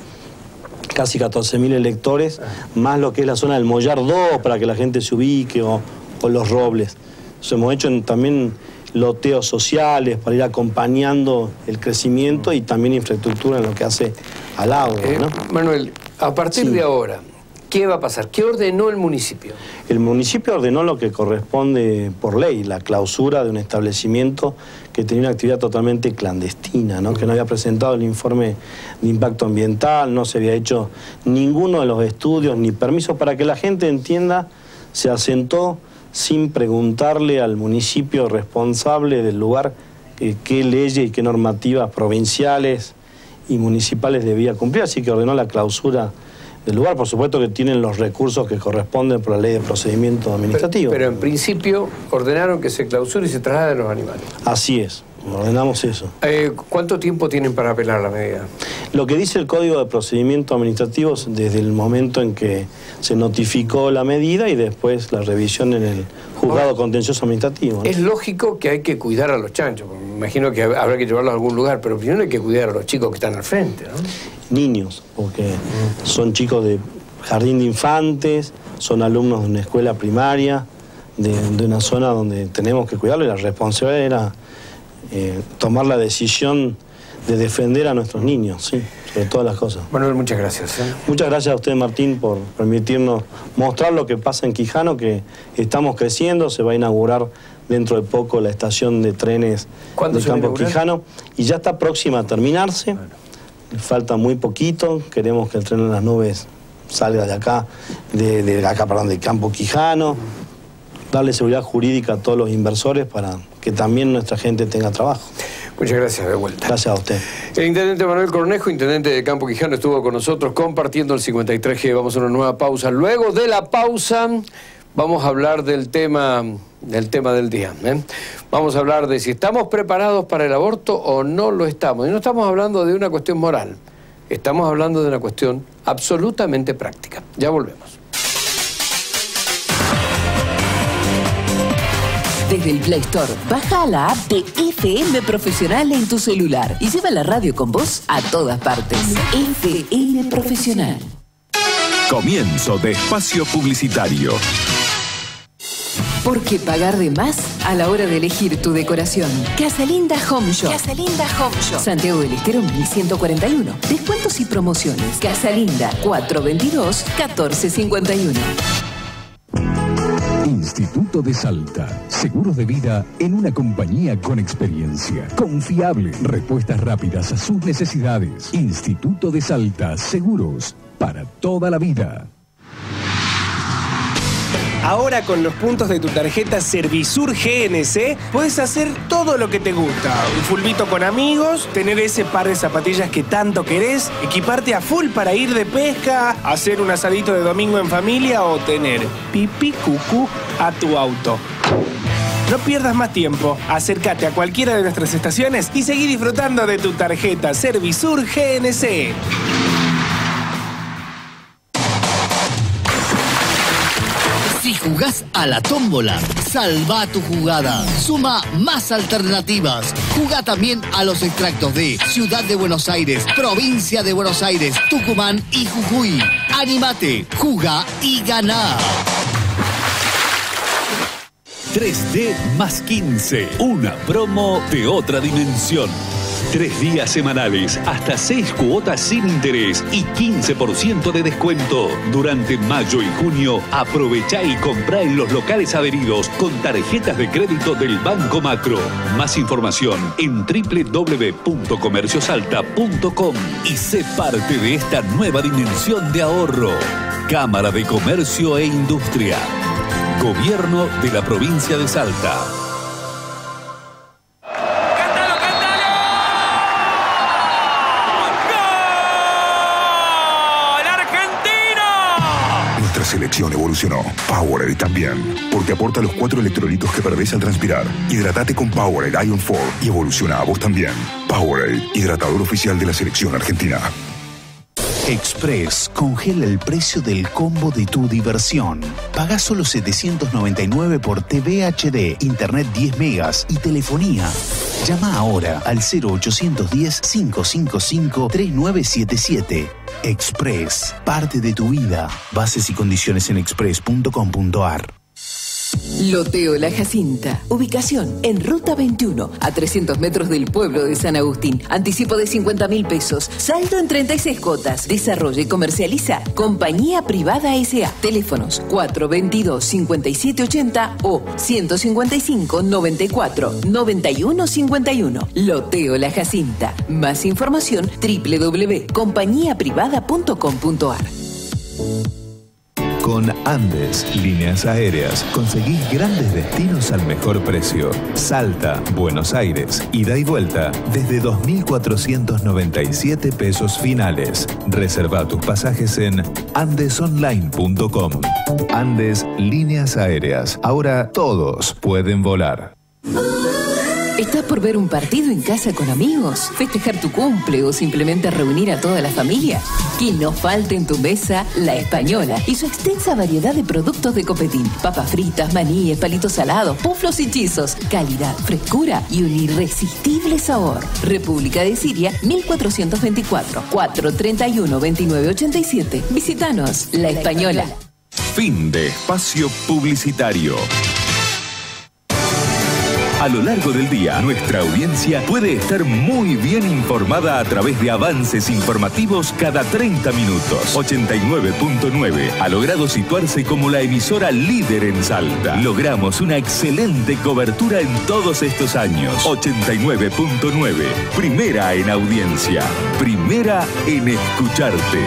Speaker 13: casi catorce mil electores, más lo que es la zona del Mollar dos, para que la gente se ubique, o, o Los Robles. Entonces, hemos hecho en, también loteos sociales para ir acompañando el crecimiento y también infraestructura en lo que hace al agua,
Speaker 5: eh,
Speaker 13: ¿no?
Speaker 5: Manuel, a partir sí. de ahora, ¿qué va a pasar? ¿Qué ordenó el municipio?
Speaker 13: El municipio ordenó lo que corresponde por ley, la clausura de un establecimiento que tenía una actividad totalmente clandestina, ¿no? Que no había presentado el informe de impacto ambiental, no se había hecho ninguno de los estudios ni permisos. Para que la gente entienda, se asentó sin preguntarle al municipio responsable del lugar eh, qué leyes y qué normativas provinciales y municipales debía cumplir, así que ordenó la clausura del lugar. Por supuesto que tienen los recursos que corresponden por la ley de procedimiento administrativo.
Speaker 5: Pero, pero en principio ordenaron que se clausure y se trasladen los animales.
Speaker 13: Así es, ordenamos eso.
Speaker 5: Eh, ¿Cuánto tiempo tienen para apelar la medida?
Speaker 13: Lo que dice el Código de Procedimiento Administrativo es desde el momento en que se notificó la medida y después la revisión en el juzgado oh. contencioso administrativo, ¿no?
Speaker 5: Es lógico que hay que cuidar a los chanchos, me imagino que habrá que llevarlos a algún lugar, pero primero hay que cuidar a los chicos que están al frente, ¿no?
Speaker 13: Niños, porque son chicos de jardín de infantes, son alumnos de una escuela primaria, de, de una zona donde tenemos que cuidarlo, y la responsabilidad era eh, tomar la decisión de defender a nuestros niños, sí, sobre todas las cosas.
Speaker 5: Manuel, muchas gracias. ¿eh?
Speaker 13: Muchas gracias a usted, Martín, por permitirnos mostrar lo que pasa en Quijano, que estamos creciendo, se va a inaugurar dentro de poco la estación de trenes de Campo Quijano y ya está próxima a terminarse. Bueno. Falta muy poquito, queremos que el tren de las nubes salga de acá, de, de acá, perdón, de Campo Quijano, darle seguridad jurídica a todos los inversores para que también nuestra gente tenga trabajo.
Speaker 5: Muchas gracias, de vuelta.
Speaker 13: Gracias a usted.
Speaker 5: El intendente Manuel Cornejo, intendente de Campo Quijano, estuvo con nosotros compartiendo el cincuenta y tres G. Vamos a una nueva pausa. Luego de la pausa vamos a hablar del tema del tema del día. ¿eh? Vamos a hablar de si estamos preparados para el aborto o no lo estamos. Y no estamos hablando de una cuestión moral. Estamos hablando de una cuestión absolutamente práctica. Ya volvemos.
Speaker 2: Desde el Play Store, baja la app de F M Profesional en tu celular y lleva la radio con vos a todas partes. F M Profesional.
Speaker 12: Comienzo de espacio publicitario.
Speaker 2: ¿Por qué pagar de más a la hora de elegir tu decoración? Casalinda Home Shop. Casalinda Home Shop. Santiago del Estero mil ciento cuarenta y uno. Descuentos y promociones. Casalinda cuatrocientos veintidós, catorce cincuenta y uno.
Speaker 3: Instituto de Salta. Seguros de vida en una compañía con experiencia. Confiable. Respuestas rápidas a sus necesidades. Instituto de Salta. Seguros para toda la vida.
Speaker 6: Ahora con los puntos de tu tarjeta Servisur G N C puedes hacer todo lo que te gusta. Un fulbito con amigos, tener ese par de zapatillas que tanto querés, equiparte a full para ir de pesca, hacer un asadito de domingo en familia o tener pipí cucú a tu auto. No pierdas más tiempo, acércate a cualquiera de nuestras estaciones y seguí disfrutando de tu tarjeta Servisur G N C.
Speaker 14: Si jugás a la tómbola, salva tu jugada. Suma más alternativas. Jugá también a los extractos de Ciudad de Buenos Aires, Provincia de Buenos Aires, Tucumán y Jujuy. Anímate, jugá y ganá.
Speaker 12: tres D más quince. Una promo de otra dimensión. Tres días semanales, hasta seis cuotas sin interés y quince por ciento de descuento. Durante mayo y junio, aprovechá y comprá en los locales adheridos con tarjetas de crédito del Banco Macro. Más información en doble u doble u doble u punto comercio salta punto com y sé parte de esta nueva dimensión de ahorro. Cámara de Comercio e Industria. Gobierno de la provincia de Salta.
Speaker 11: Selección evolucionó. Powerade también, porque aporta los cuatro electrolitos que perdés al transpirar. Hidratate con Powerade Ion cuatro y evoluciona a vos también. Powerade, hidratador oficial de la selección argentina.
Speaker 15: Express congela el precio del combo de tu diversión. Pagá solo setecientos noventa y nueve por T V H D, internet diez megas y telefonía. Llama ahora al cero ochocientos diez, cinco cinco cinco, tres nueve siete siete. Express, parte de tu vida. Bases y condiciones en express punto com punto ar.
Speaker 2: Loteo La Jacinta. Ubicación en Ruta veintiuno, a trescientos metros del pueblo de San Agustín. Anticipo de cincuenta mil pesos. Saldo en treinta y seis cuotas. Desarrolla y comercializa Compañía Privada S A. Teléfonos cuatro veintidós, cincuenta y siete ochenta o ciento cincuenta y cinco, noventa y cuatro, noventa y uno cincuenta y uno. Loteo La Jacinta. Más información doble u doble u doble u punto compañía privada punto com punto ar.
Speaker 12: Con Andes Líneas Aéreas conseguís grandes destinos al mejor precio. Salta, Buenos Aires, ida y vuelta desde dos mil cuatrocientos noventa y siete pesos finales. Reserva tus pasajes en andes online punto com. Andes Líneas Aéreas. Ahora todos pueden volar.
Speaker 2: ¿Estás por ver un partido en casa con amigos? ¿Festejar tu cumple o simplemente reunir a toda la familia? Que no falte en tu mesa La Española y su extensa variedad de productos de Copetín. Papas fritas, maníes, palitos salados, puflos y chizos. Calidad, frescura y un irresistible sabor. República de Siria, mil cuatrocientos veinticuatro, cuatrocientos treinta y uno, veintinueve ochenta y siete. Visítanos, La Española.
Speaker 12: Fin de espacio publicitario. A lo largo del día, nuestra audiencia puede estar muy bien informada a través de avances informativos cada treinta minutos. ochenta y nueve punto nueve ha logrado situarse como la emisora líder en Salta. Logramos una excelente cobertura en todos estos años. ochenta y nueve punto nueve, primera en audiencia, primera en escucharte.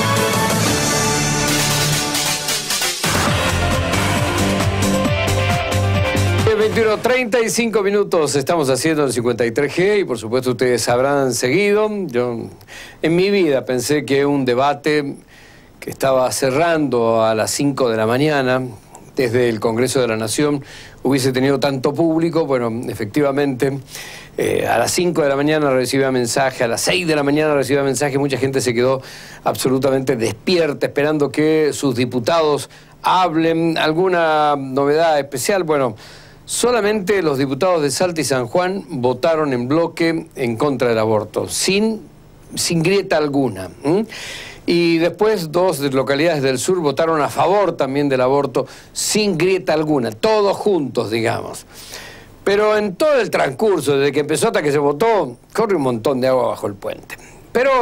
Speaker 5: veintiuno, treinta y cinco minutos estamos haciendo el cincuenta y tres G y por supuesto ustedes habrán seguido. Yo en mi vida pensé que un debate que estaba cerrando a las cinco de la mañana desde el Congreso de la Nación hubiese tenido tanto público. Bueno, efectivamente, eh, a las cinco de la mañana recibía mensaje, a las seis de la mañana recibía mensaje, mucha gente se quedó absolutamente despierta esperando que sus diputados hablen. ¿Alguna novedad especial? Bueno, solamente los diputados de Salta y San Juan votaron en bloque en contra del aborto, sin, sin grieta alguna. ¿Mm? Y después dos localidades del sur votaron a favor también del aborto, sin grieta alguna, todos juntos, digamos. Pero en todo el transcurso, desde que empezó hasta que se votó, corre un montón de agua bajo el puente. Pero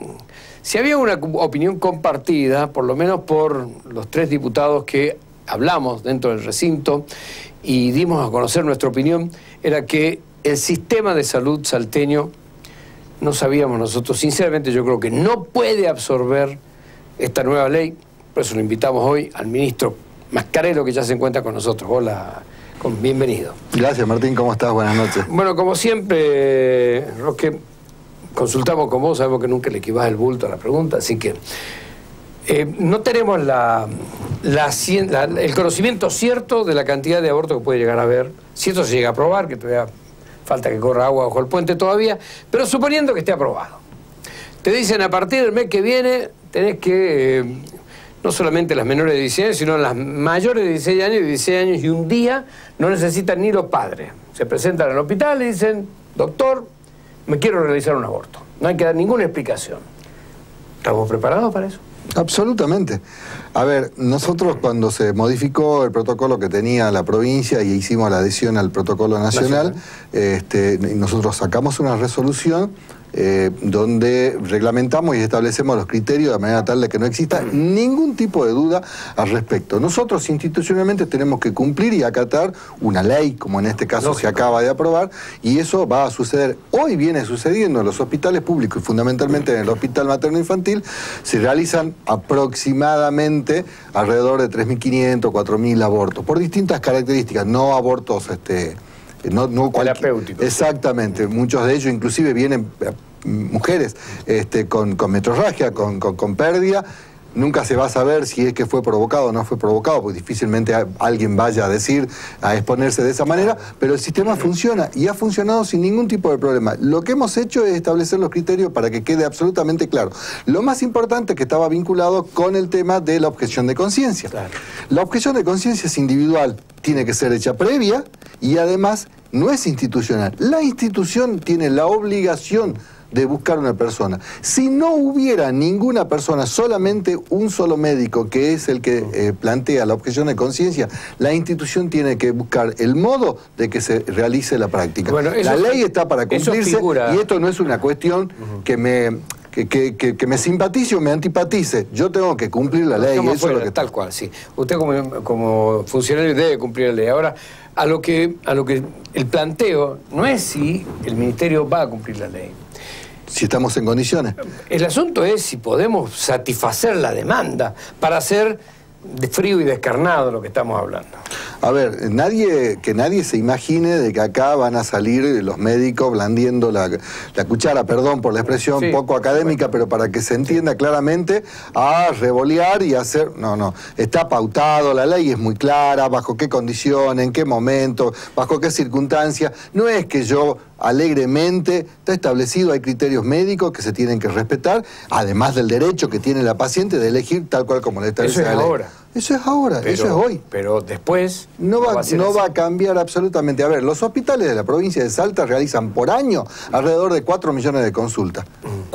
Speaker 5: si había una opinión compartida, por lo menos por los tres diputados que hablamos dentro del recinto y dimos a conocer nuestra opinión, era que el sistema de salud salteño, no sabíamos nosotros, sinceramente yo creo que no puede absorber esta nueva ley. Por eso lo invitamos hoy al ministro Mascarello, que ya se encuentra con nosotros. Hola, con, bienvenido.
Speaker 16: Gracias, Martín, ¿cómo estás? Buenas noches.
Speaker 5: Bueno, como siempre, Roque, consultamos con vos, sabemos que nunca le equivas el bulto a la pregunta, así que eh, no tenemos la, la, la, el conocimiento cierto de la cantidad de abortos que puede llegar a haber, si esto se llega a aprobar, que todavía falta que corra agua bajo el puente todavía, pero suponiendo que esté aprobado. Te dicen, a partir del mes que viene tenés que, eh, no solamente las menores de dieciséis años, sino las mayores de dieciséis años y dieciséis años y un día, no necesitan ni los padres. Se presentan al hospital y dicen, doctor, me quiero realizar un aborto. No hay que dar ninguna explicación. ¿Estamos preparados para eso?
Speaker 16: Absolutamente. A ver, nosotros cuando se modificó el protocolo que tenía la provincia y hicimos la adhesión al protocolo nacional, nacional. Este, nosotros sacamos una resolución eh, donde reglamentamos y establecemos los criterios de manera tal de que no exista ningún tipo de duda al respecto. Nosotros institucionalmente tenemos que cumplir y acatar una ley, como en este caso Lógico. se acaba de aprobar, y eso va a suceder. Hoy viene sucediendo en los hospitales públicos y fundamentalmente en el Hospital Materno Infantil, se realizan aproximadamente alrededor de tres mil quinientos, cuatro mil abortos, por distintas características, no abortos este, no, no
Speaker 5: terapéuticos.
Speaker 16: Exactamente, muchos de ellos inclusive vienen mujeres este, con, con metrorragia, con, con, con pérdida. Nunca se va a saber si es que fue provocado o no fue provocado, porque difícilmente alguien vaya a decir, a exponerse de esa manera, pero el sistema funciona y ha funcionado sin ningún tipo de problema. Lo que hemos hecho es establecer los criterios para que quede absolutamente claro. Lo más importante es que estaba vinculado con el tema de la objeción de conciencia. Claro. La objeción de conciencia es individual, tiene que ser hecha previa y además no es institucional. La institución tiene la obligación de buscar una persona. Si no hubiera ninguna persona, solamente un solo médico que es el que eh, plantea la objeción de conciencia, la institución tiene que buscar el modo de que se realice la práctica. Bueno, la ley está para cumplirse y esto no es una cuestión uh-huh. que me... Que, que, que, que me simpatice o me antipatice. Yo tengo que cumplir la ley. Eso fuera, es lo que
Speaker 5: tal cual, sí. Usted como, como funcionario debe cumplir la ley. Ahora, a lo que, a lo que el planteo no es si el ministerio va a cumplir la ley.
Speaker 16: Si estamos en condiciones.
Speaker 5: El asunto es si podemos satisfacer la demanda para hacer de frío y descarnado lo que estamos hablando.
Speaker 16: A ver, nadie, que nadie se imagine de que acá van a salir los médicos blandiendo la, la cuchara, perdón por la expresión sí, poco académica, bueno. pero para que se entienda claramente, a revolear y hacer... No, no, está pautado, la ley es muy clara, bajo qué condiciones, en qué momento, bajo qué circunstancias. No es que yo alegremente, está establecido, hay criterios médicos que se tienen que respetar, además del derecho que tiene la paciente de elegir tal cual como le establece la ley. Eso es ahora. Eso es ahora, pero, eso es hoy.
Speaker 5: Pero después...
Speaker 16: No va, no, no va a cambiar absolutamente. A ver, los hospitales de la provincia de Salta realizan por año alrededor de cuatro millones de consultas.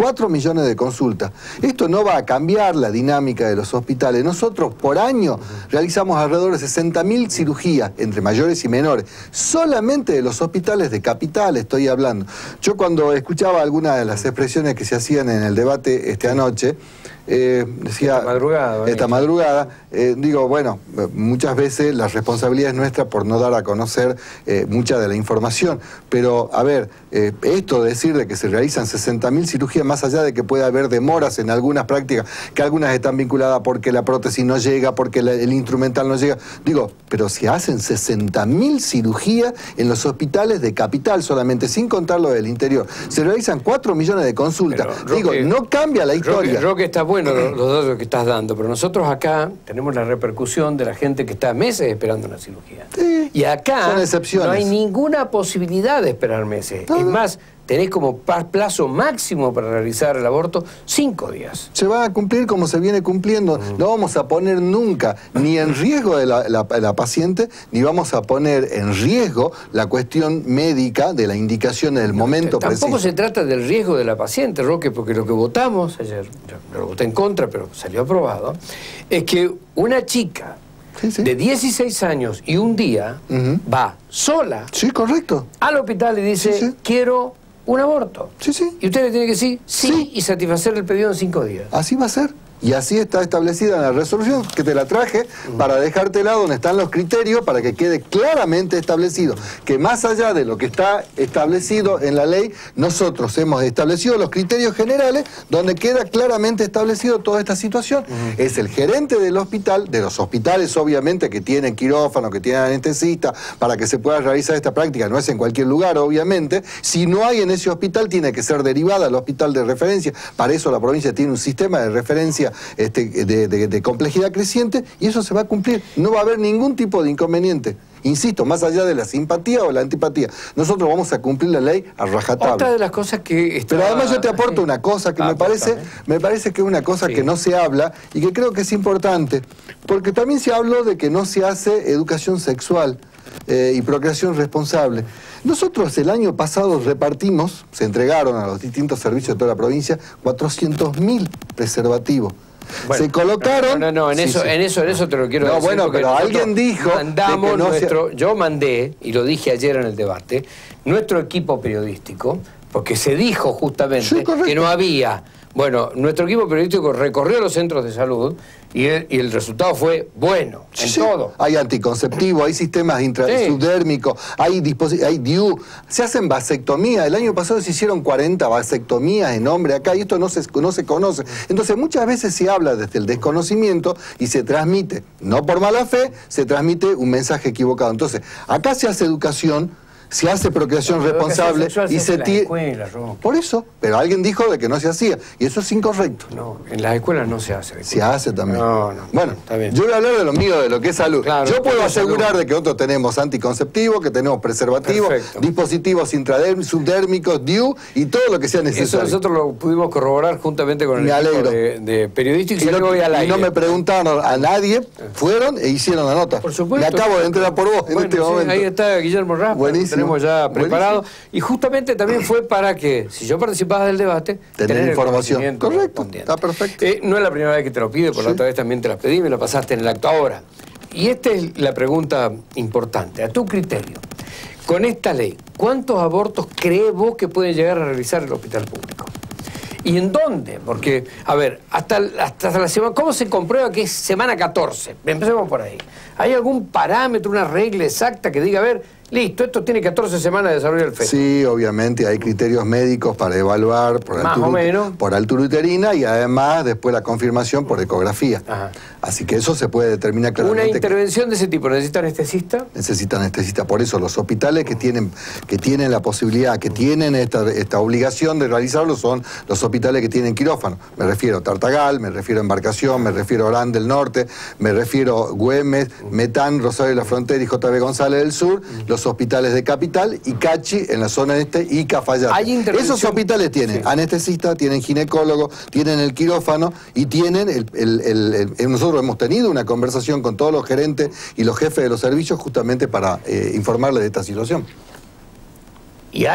Speaker 16: cuatro millones de consultas. Esto no va a cambiar la dinámica de los hospitales. Nosotros por año realizamos alrededor de sesenta mil cirugías entre mayores y menores, solamente de los hospitales de capital estoy hablando. Yo cuando escuchaba algunas de las expresiones que se hacían en el debate este anoche, Eh, decía,
Speaker 5: esta madrugada,
Speaker 16: esta madrugada eh, digo, bueno, muchas veces la responsabilidad es nuestra por no dar a conocer eh, mucha de la información, pero a ver, eh, esto de decir de que se realizan sesenta mil cirugías, más allá de que pueda haber demoras en algunas prácticas, que algunas están vinculadas porque la prótesis no llega, porque la, el instrumental no llega, digo, pero si hacen sesenta mil cirugías en los hospitales de capital solamente, sin contar lo del interior, se realizan cuatro millones de consultas, pero, digo, Roque, no cambia la historia.
Speaker 5: Roque, Roque está bueno los, los datos que estás dando, pero nosotros acá tenemos la repercusión de la gente que está meses esperando una cirugía.
Speaker 16: Sí,
Speaker 5: y acá
Speaker 16: son excepciones.
Speaker 5: No hay ninguna posibilidad de esperar meses. No, es más, tenés como plazo máximo para realizar el aborto cinco días.
Speaker 16: Se va a cumplir como se viene cumpliendo. Mm. No vamos a poner nunca ni en riesgo de la, la, la paciente, ni vamos a poner en riesgo la cuestión médica de la indicación en el no, momento
Speaker 5: tampoco
Speaker 16: preciso.
Speaker 5: Se trata del riesgo de la paciente, Roque, porque lo que votamos, ayer yo lo voté en contra, pero salió aprobado, es que una chica Sí, sí. de dieciséis años y un día uh-huh. va sola
Speaker 16: sí, correcto.
Speaker 5: al hospital y dice, sí, sí. quiero un aborto.
Speaker 16: Sí, sí.
Speaker 5: Y usted le tiene que decir sí, sí y satisfacer el pedido en cinco días.
Speaker 16: Así va a ser. Y así está establecida en la resolución que te la traje uh-huh. para dejártela donde están los criterios para que quede claramente establecido que más allá de lo que está establecido en la ley, nosotros hemos establecido los criterios generales donde queda claramente establecido toda esta situación. Uh-huh. Es el gerente del hospital, de los hospitales obviamente que tienen quirófano, que tienen anestesista, para que se pueda realizar esta práctica, no es en cualquier lugar obviamente. Si no hay en ese hospital tiene que ser derivada al hospital de referencia. Para eso la provincia tiene un sistema de referencia Este, de, de, de complejidad creciente y eso se va a cumplir. No va a haber ningún tipo de inconveniente. Insisto, más allá de la simpatía o la antipatía, nosotros vamos a cumplir la ley a rajatabla.
Speaker 5: Otra de las cosas que estaba...
Speaker 16: Pero además yo te aporto una cosa que ah, me parece me parece que es una cosa sí. que no se habla y que creo que es importante, porque también se habló de que no se hace educación sexual eh, y procreación responsable. Nosotros el año pasado repartimos, se entregaron a los distintos servicios de toda la provincia, cuatrocientos mil preservativos. Bueno, se colocaron...
Speaker 5: No, no, no, en, sí, eso, sí. en eso en eso te lo quiero
Speaker 16: no,
Speaker 5: decir.
Speaker 16: Bueno, pero alguien dijo...
Speaker 5: Mandamos
Speaker 16: que no
Speaker 5: nuestro...
Speaker 16: se...
Speaker 5: Yo mandé, y lo dije ayer en el debate, nuestro equipo periodístico, porque se dijo justamente sí, que no había... Bueno, nuestro equipo periodístico recorrió los centros de salud y el, y el resultado fue bueno,
Speaker 16: sí,
Speaker 5: en
Speaker 16: sí.
Speaker 5: todo.
Speaker 16: Hay anticonceptivos, hay sistemas intrasubdérmicos, sí. hay, hay D I U, se hacen vasectomías. El año pasado se hicieron cuarenta vasectomías en hombre acá y esto no se, no se conoce. Entonces muchas veces se habla desde el desconocimiento y se transmite, no por mala fe, se transmite un mensaje equivocado. Entonces, acá se hace educación, se hace procreación no, responsable y se tira... Por eso, pero alguien dijo de que no se hacía y eso es incorrecto.
Speaker 5: No, en las escuelas no se hace.
Speaker 16: Se hace también.
Speaker 5: No, no.
Speaker 16: Bueno, está bien. Yo voy a hablar de lo mío, de lo que es salud. Claro, yo puedo asegurar salud. de que nosotros tenemos anticonceptivos, que tenemos preservativos, perfecto. dispositivos intradérmicos, subdérmicos, D I U y todo lo que sea necesario.
Speaker 5: Eso nosotros lo pudimos corroborar juntamente con el
Speaker 16: me
Speaker 5: equipo de, de periodísticos y, y, no, voy al
Speaker 16: y
Speaker 5: aire.
Speaker 16: no me preguntaron a nadie, fueron e hicieron la nota.
Speaker 5: Por supuesto.
Speaker 16: Me acabo de enterar por vos bueno, en este
Speaker 5: sí,
Speaker 16: momento.
Speaker 5: Ahí está Guillermo Raspa,
Speaker 16: buenísimo,
Speaker 5: tenemos ya preparado.
Speaker 16: Buenísimo.
Speaker 5: Y justamente también fue para que, si yo participaba del debate,
Speaker 16: tener, tener información. Correcto, está perfecto.
Speaker 5: Eh, no es la primera vez que te lo pido, por sí. la otra vez también te la pedí, me la pasaste en el acto ahora. Y esta es la pregunta importante. A tu criterio, con esta ley, ¿cuántos abortos crees vos que pueden llegar a realizar el hospital público? ¿Y en dónde? Porque, a ver, hasta, hasta la semana... ¿Cómo se comprueba que es semana catorce? Empecemos por ahí. ¿Hay algún parámetro, una regla exacta que diga, a ver, listo, esto tiene catorce semanas de desarrollo del feto?
Speaker 16: Sí, obviamente hay criterios médicos para evaluar por,
Speaker 5: Más
Speaker 16: altura,
Speaker 5: o menos.
Speaker 16: por altura uterina y además después la confirmación por ecografía.
Speaker 5: Ajá.
Speaker 16: Así que eso se puede determinar claramente.
Speaker 5: ¿Una intervención de ese tipo necesita anestesista?
Speaker 16: Necesita anestesista. Por eso los hospitales que tienen, que tienen la posibilidad, que tienen esta, esta obligación de realizarlo son los hospitales que tienen quirófano. Me refiero a Tartagal, me refiero a Embarcación, me refiero a Orán del Norte, me refiero a Güemes, Metán, Rosario de la Frontera y J B González del Sur, los hospitales de Capital y Cachi en la zona este y Cafayate. Esos hospitales tienen sí. anestesista, tienen ginecólogo, tienen el quirófano y tienen el, el, el, el, el nosotros hemos tenido una conversación con todos los gerentes y los jefes de los servicios justamente para eh, informarles de esta situación.
Speaker 5: Y hay.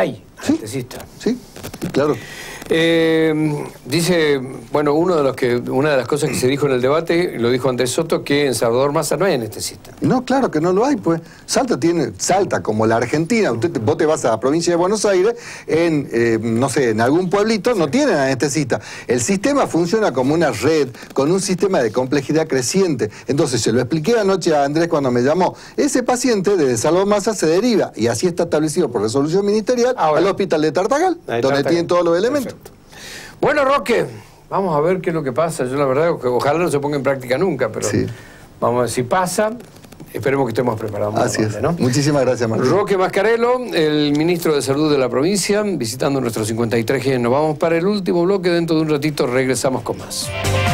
Speaker 5: anestesista.
Speaker 16: Sí, claro.
Speaker 5: Eh, dice, bueno, uno de los que, una de las cosas que se dijo en el debate, lo dijo Andrés Soto, que en Salvador Massa no hay anestesista.
Speaker 16: No, claro que no lo hay, pues. Salta tiene, Salta como la Argentina, usted, vos te vas a la provincia de Buenos Aires, en, eh, no sé, en algún pueblito no tienen anestesista. El sistema funciona como una red, con un sistema de complejidad creciente. Entonces, se lo expliqué anoche a Andrés cuando me llamó. Ese paciente desde Salvador Massa se deriva, y así está establecido por resolución ministerial, ahora, al hospital de Tartagal, donde Tartagal. Tienen todos los elementos. Perfecto.
Speaker 5: Bueno, Roque, vamos a ver qué es lo que pasa. Yo la verdad, ojalá no se ponga en práctica nunca, pero sí. Vamos a ver si pasa. Esperemos que estemos preparados.
Speaker 16: Así es, ¿no? Muchísimas gracias, Martín.
Speaker 5: Roque Mascarello, el ministro de Salud de la provincia, visitando nuestro cincuenta y tres G. Nos vamos para el último bloque. Dentro de un ratito regresamos con más.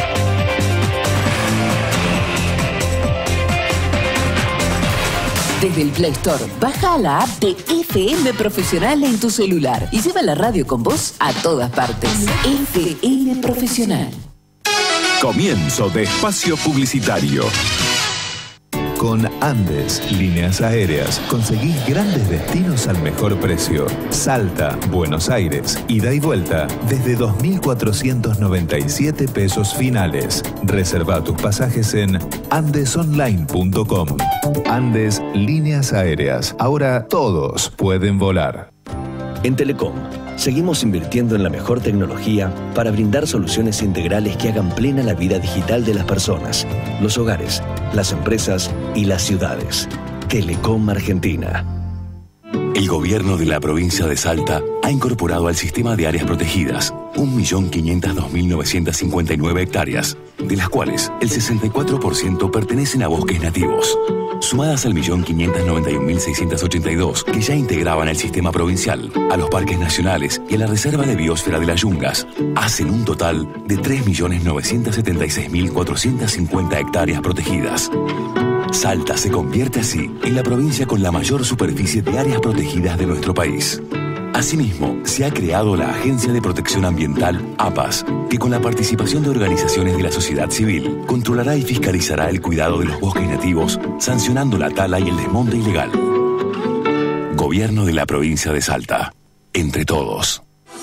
Speaker 2: Desde el Play Store, baja la app de F M Profesional en tu celular y lleva la radio con vos a todas partes. F M Profesional.
Speaker 12: Comienzo de espacio publicitario. Con Andes Líneas Aéreas conseguís grandes destinos al mejor precio. Salta, Buenos Aires, ida y vuelta desde dos mil cuatrocientos noventa y siete pesos finales. Reserva tus pasajes en andes online punto com. Andes Líneas Aéreas. Ahora todos pueden volar.
Speaker 17: En Telecom, seguimos invirtiendo en la mejor tecnología para brindar soluciones integrales que hagan plena la vida digital de las personas, los hogares, las empresas y las ciudades. Telecom Argentina.
Speaker 18: El gobierno de la provincia de Salta ha incorporado al sistema de áreas protegidas un millón quinientas dos mil novecientas cincuenta y nueve hectáreas, de las cuales el sesenta y cuatro por ciento pertenecen a bosques nativos. Sumadas al un millón quinientas noventa y un mil seiscientas ochenta y dos que ya integraban el sistema provincial, a los parques nacionales y a la Reserva de Biosfera de las Yungas, hacen un total de tres millones novecientas setenta y seis mil cuatrocientas cincuenta hectáreas protegidas. Salta se convierte así en la provincia con la mayor superficie de áreas protegidas de nuestro país. Asimismo, se ha creado la Agencia de Protección Ambiental, APAS, que con la participación de organizaciones de la sociedad civil, controlará y fiscalizará el cuidado de los bosques nativos, sancionando la tala y el desmonte ilegal. Gobierno de la provincia de Salta. Entre todos.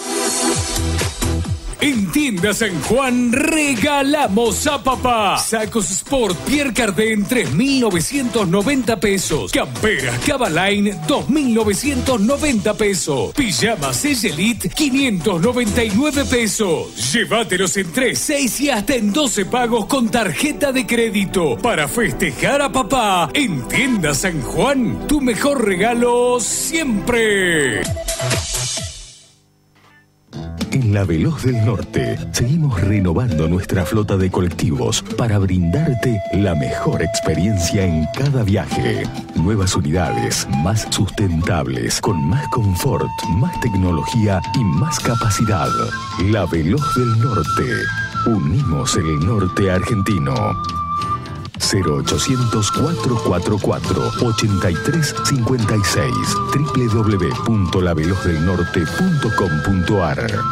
Speaker 3: En Tienda San Juan regalamos a papá. Sacos Sport Pierre Cardin tres mil novecientos noventa pesos. Camperas Cavaline dos mil novecientos noventa pesos. Pijamas Elite quinientos noventa y nueve pesos. Llévatelos en tres, seis y hasta en doce pagos con tarjeta de crédito. Para festejar a papá en Tienda San Juan, tu mejor regalo siempre.
Speaker 12: En La Veloz del Norte seguimos renovando nuestra flota de colectivos para brindarte la mejor experiencia en cada viaje. Nuevas unidades, más sustentables, con más confort, más tecnología y más capacidad. La Veloz del Norte. Unimos el norte argentino. cero ochocientos, cuatrocientos cuarenta y cuatro, ochenta y tres cincuenta y seis doble u doble u doble u punto la veloz del norte punto com punto a r.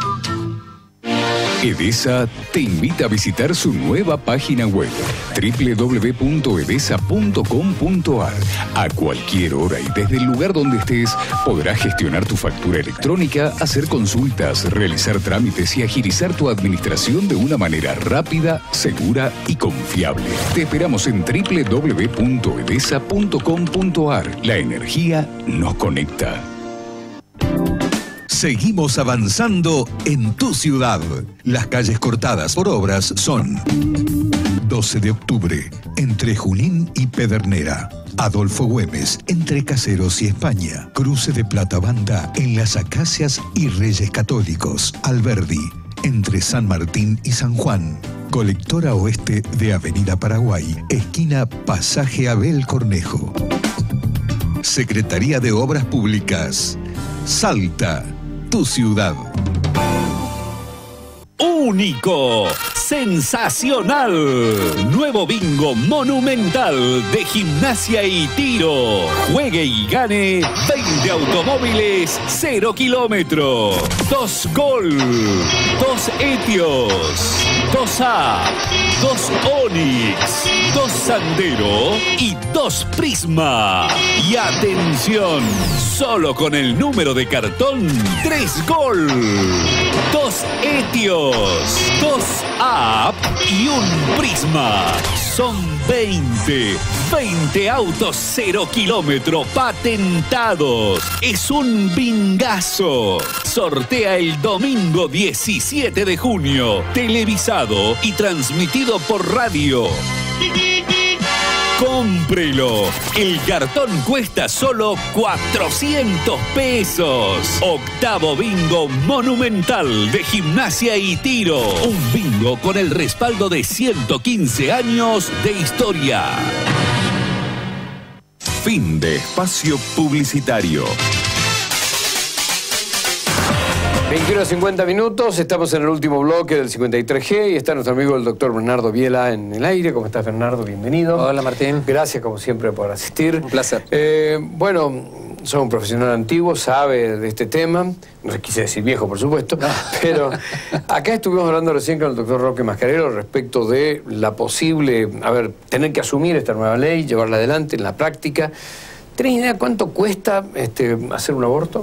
Speaker 3: Edesa te invita a visitar su nueva página web doble u doble u doble u punto edesa punto com punto a r. A cualquier hora y desde el lugar donde estés podrás gestionar tu factura electrónica, hacer consultas, realizar trámites y agilizar tu administración de una manera rápida, segura y confiable. Te esperamos en doble u doble u doble u punto edesa punto com punto a r. La energía nos conecta.
Speaker 12: Seguimos avanzando en tu ciudad. Las calles cortadas por obras son doce de octubre, entre Junín y Pedernera. Adolfo Güemes, entre Caseros y España. Cruce de Plata Banda, en Las Acacias y Reyes Católicos. Alberdi, entre San Martín y San Juan. Colectora oeste de Avenida Paraguay, esquina Pasaje Abel Cornejo. Secretaría de Obras Públicas. Salta, tu ciudad.
Speaker 9: Único, sensacional, nuevo bingo monumental de gimnasia y tiro. Juegue y gane veinte automóviles, cero kilómetros, dos gol, dos etios.
Speaker 12: dos A, dos Onix, dos Sandero y dos Prisma. Y atención, solo con el número de cartón, tres Gol, dos Etios, dos App y un Prisma. Son veinte, veinte autos cero kilómetro patentados. Es un bingazo. Sortea el domingo diecisiete de junio. Televisado y transmitido por radio. ¡Cómprelo! El cartón cuesta solo cuatrocientos pesos. Octavo bingo monumental de Gimnasia y Tiro. Un bingo con el respaldo de ciento quince años de historia.
Speaker 3: Fin de espacio publicitario.
Speaker 5: veintiuno a cincuenta minutos, estamos en el último bloque del cincuenta y tres G y está nuestro amigo el doctor Bernardo Biela en el aire. ¿Cómo estás, Bernardo? Bienvenido.
Speaker 19: Hola, Martín.
Speaker 5: Gracias, como siempre, por asistir.
Speaker 19: Un placer.
Speaker 5: Eh, bueno, sos un profesional antiguo, sabe de este tema. No quise decir viejo, por supuesto, pero acá estuvimos hablando recién con el doctor Roque Mascarero respecto de la posible, a ver, tener que asumir esta nueva ley, llevarla adelante en la práctica. ¿Tenés idea cuánto cuesta este, hacer un aborto?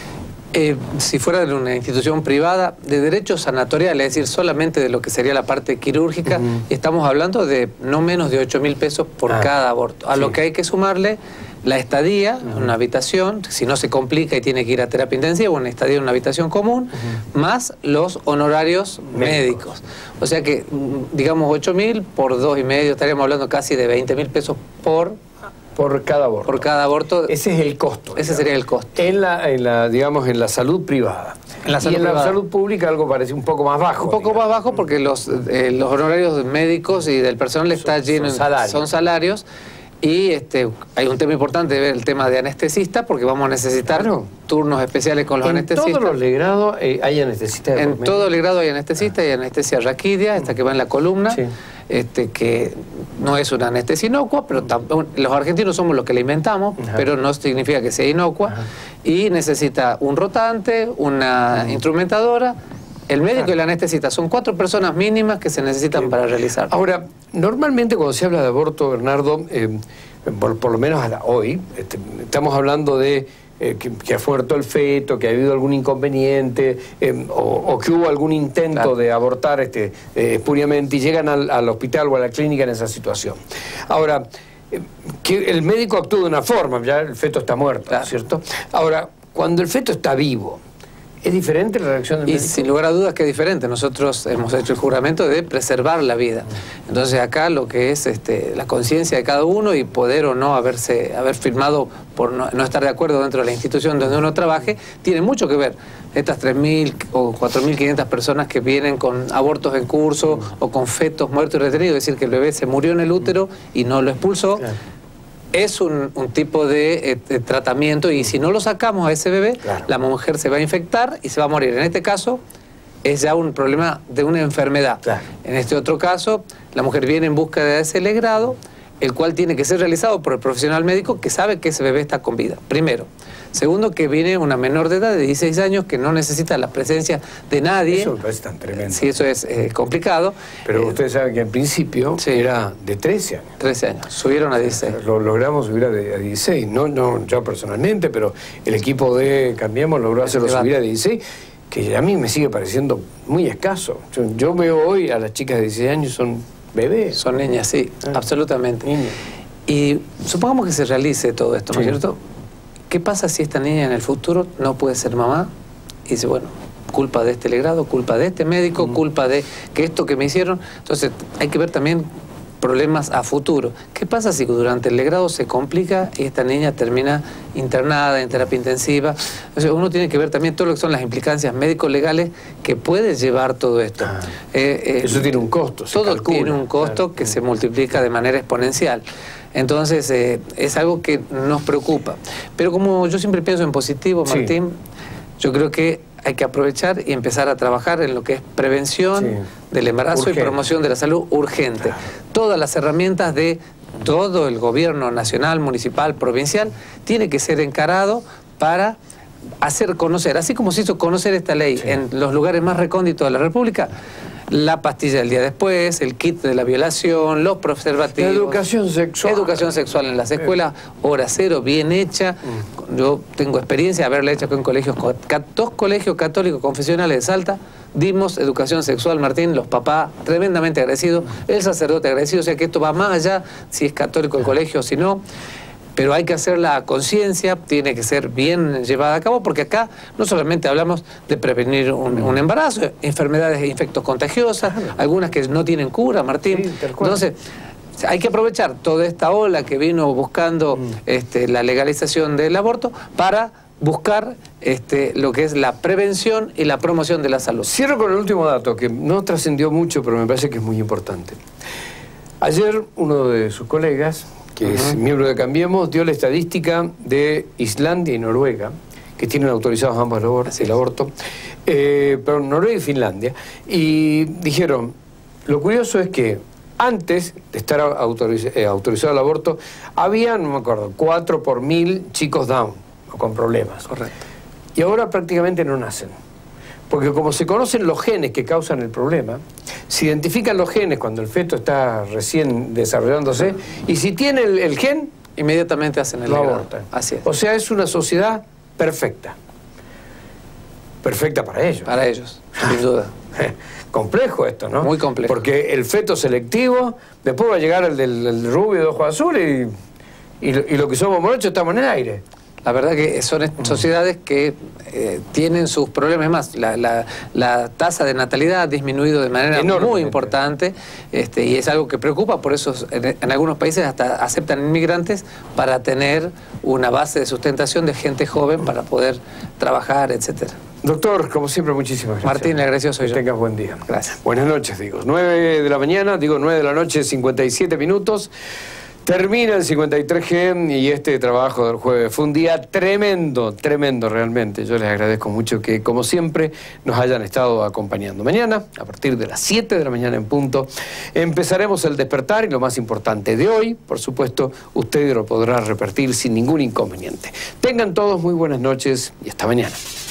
Speaker 19: Eh, si fuera de una institución privada de derecho sanatorial, es decir, solamente de lo que sería la parte quirúrgica, uh-huh. estamos hablando de no menos de ocho mil pesos por ah, cada aborto. A sí. lo que hay que sumarle la estadía en uh-huh. una habitación, si no se complica y tiene que ir a terapia intensiva, una estadía en una habitación común, uh-huh. más los honorarios médicos. médicos. O sea que, digamos, ocho mil por dos y medio, estaríamos hablando casi de veinte mil pesos por
Speaker 5: Por cada aborto.
Speaker 19: Por cada aborto.
Speaker 5: Ese es el costo.
Speaker 19: Ese digamos. sería el costo.
Speaker 5: En la, en la, digamos, en la salud privada. En la salud y en privada. La salud pública algo parece un poco más bajo.
Speaker 19: Un poco digamos. más bajo porque los, eh, los honorarios médicos y del personal son, está lleno. Son salarios. Son salarios. Y este, hay un tema importante de ver el tema de anestesista, porque vamos a necesitar claro. turnos especiales con los
Speaker 5: en
Speaker 19: anestesistas.
Speaker 5: En todos los legrados eh, hay anestesista.
Speaker 19: En todo el legrado hay anestesista ah. y anestesia raquídea, esta que va en la columna. Sí. Este, que no es una anestesia inocua, pero los argentinos somos los que la inventamos, Ajá. pero no significa que sea inocua. Ajá. Y necesita un rotante, una Ajá. instrumentadora, el médico Ajá. y la anestesista. Son cuatro personas mínimas que se necesitan sí. para realizar.
Speaker 5: Ahora, normalmente cuando se habla de aborto, Bernardo, eh, por, por lo menos hasta hoy, este, estamos hablando de Eh, que, que ha muerto el feto, que ha habido algún inconveniente eh, o, o que hubo algún intento claro. de abortar este, eh, espuriamente y llegan al, al hospital o a la clínica en esa situación. Ahora, eh, que el médico actúa de una forma, ya el feto está muerto, claro. ¿cierto? Ahora, cuando el feto está vivo, ¿es diferente la reacción del
Speaker 19: y
Speaker 5: médico?
Speaker 19: Y sin lugar a dudas que es diferente. Nosotros hemos hecho el juramento de preservar la vida. Entonces acá lo que es este, la conciencia de cada uno y poder o no haberse, haber firmado por no, no estar de acuerdo dentro de la institución donde uno trabaje, tiene mucho que ver. Estas tres mil o cuatro mil quinientas personas que vienen con abortos en curso mm. o con fetos muertos y retenidos, es decir, que el bebé se murió en el útero y no lo expulsó, claro. es un, un tipo de, eh, de tratamiento y si no lo sacamos a ese bebé, claro. la mujer se va a infectar y se va a morir. En este caso es ya un problema de una enfermedad. Claro. En este otro caso, la mujer viene en busca de ese legrado, el cual tiene que ser realizado por el profesional médico que sabe que ese bebé está con vida, primero. Segundo, que viene una menor de edad de dieciséis años que no necesita la presencia de nadie.
Speaker 5: Eso me parece tan tremendo.
Speaker 19: Sí, eso es eh, complicado.
Speaker 5: Pero
Speaker 19: eh,
Speaker 5: ustedes saben que al principio sí. era de trece años.
Speaker 19: trece años, subieron a dieciséis.
Speaker 5: Lo logramos subir a, de, a dieciséis, no, no yo personalmente, pero el equipo de Cambiemos logró hacerlo subir a dieciséis, que a mí me sigue pareciendo muy escaso. Yo, yo veo hoy a las chicas de dieciséis años, son bebés.
Speaker 19: Son niñas, sí, ah, absolutamente. Niñas. Y supongamos que se realice todo esto, ¿no es sí. cierto? ¿Qué pasa si esta niña en el futuro no puede ser mamá? Y dice, bueno, culpa de este legrado, culpa de este médico, mm. culpa de que esto que me hicieron. Entonces hay que ver también problemas a futuro. ¿Qué pasa si durante el legrado se complica y esta niña termina internada en terapia intensiva? O sea, uno tiene que ver también todo lo que son las implicancias médico-legales que puede llevar todo esto.
Speaker 5: Ah, eh, eh, eso tiene un costo.
Speaker 19: Todo calcula, tiene un costo claro. que se multiplica de manera exponencial. Entonces, eh, es algo que nos preocupa. Pero como yo siempre pienso en positivo, Martín, sí. yo creo que hay que aprovechar y empezar a trabajar en lo que es prevención sí. del embarazo urgente. Y promoción de la salud urgente. Claro. Todas las herramientas de todo el gobierno nacional, municipal, provincial, tiene que ser encarado para hacer conocer, así como se hizo conocer esta ley sí. en los lugares más recónditos de la República, la pastilla del día después, el kit de la violación, los preservativos.
Speaker 5: La educación sexual.
Speaker 19: Educación sexual en las escuelas, hora cero, bien hecha. Yo tengo experiencia de haberla hecho en colegios, dos colegios católicos confesionales de Salta. Dimos educación sexual, Martín, los papás tremendamente agradecidos, el sacerdote agradecido, o sea que esto va más allá si es católico el colegio o si no, pero hay que hacer la conciencia, tiene que ser bien llevada a cabo, porque acá no solamente hablamos de prevenir un, un embarazo, enfermedades e infectos contagiosas, algunas que no tienen cura, Martín. Sí, entonces, hay que aprovechar toda esta ola que vino buscando mm. este, la legalización del aborto para buscar este, lo que es la prevención y la promoción de la salud.
Speaker 5: Cierro con el último dato, que no trascendió mucho, pero me parece que es muy importante. Ayer uno de sus colegas, que uh-huh. es miembro de Cambiemos, dio la estadística de Islandia y Noruega, que tienen autorizados ambos el aborto, el aborto eh, pero Noruega y Finlandia, y dijeron, lo curioso es que antes de estar autoriz eh, autorizado el aborto, había, no me acuerdo, cuatro por mil chicos down, con problemas.
Speaker 19: Correcto.
Speaker 5: Y ahora prácticamente no nacen. Porque como se conocen los genes que causan el problema, se identifican los genes cuando el feto está recién desarrollándose, y si tiene el, el gen,
Speaker 19: inmediatamente hacen el
Speaker 5: lo
Speaker 19: legado.
Speaker 5: abortan.
Speaker 19: Así es.
Speaker 5: O sea, es una sociedad perfecta. Perfecta para ellos.
Speaker 19: Para ellos, sin duda.
Speaker 5: Complejo esto, ¿no?
Speaker 19: Muy complejo.
Speaker 5: Porque el feto selectivo, después va a llegar el del el rubio de ojos azules y, y, lo, y lo que somos morochos estamos en el aire.
Speaker 19: La verdad que son sociedades que eh, tienen sus problemas más. La, la, la tasa de natalidad ha disminuido de manera muy importante este, y es algo que preocupa, por eso en, en algunos países hasta aceptan inmigrantes para tener una base de sustentación de gente joven para poder trabajar, etcétera.
Speaker 5: Doctor, como siempre, muchísimas gracias.
Speaker 19: Martín, agradecido soy yo.
Speaker 5: Que tengas buen día.
Speaker 19: Gracias.
Speaker 5: Buenas noches, digo. nueve de la mañana, digo nueve de la noche, cincuenta y siete minutos. Termina el cincuenta y tres G y este trabajo del jueves. Fue un día tremendo, tremendo realmente. Yo les agradezco mucho que, como siempre, nos hayan estado acompañando. Mañana, a partir de las siete de la mañana en punto, empezaremos el despertar y lo más importante de hoy, por supuesto, usted lo podrá repetir sin ningún inconveniente. Tengan todos muy buenas noches y hasta mañana.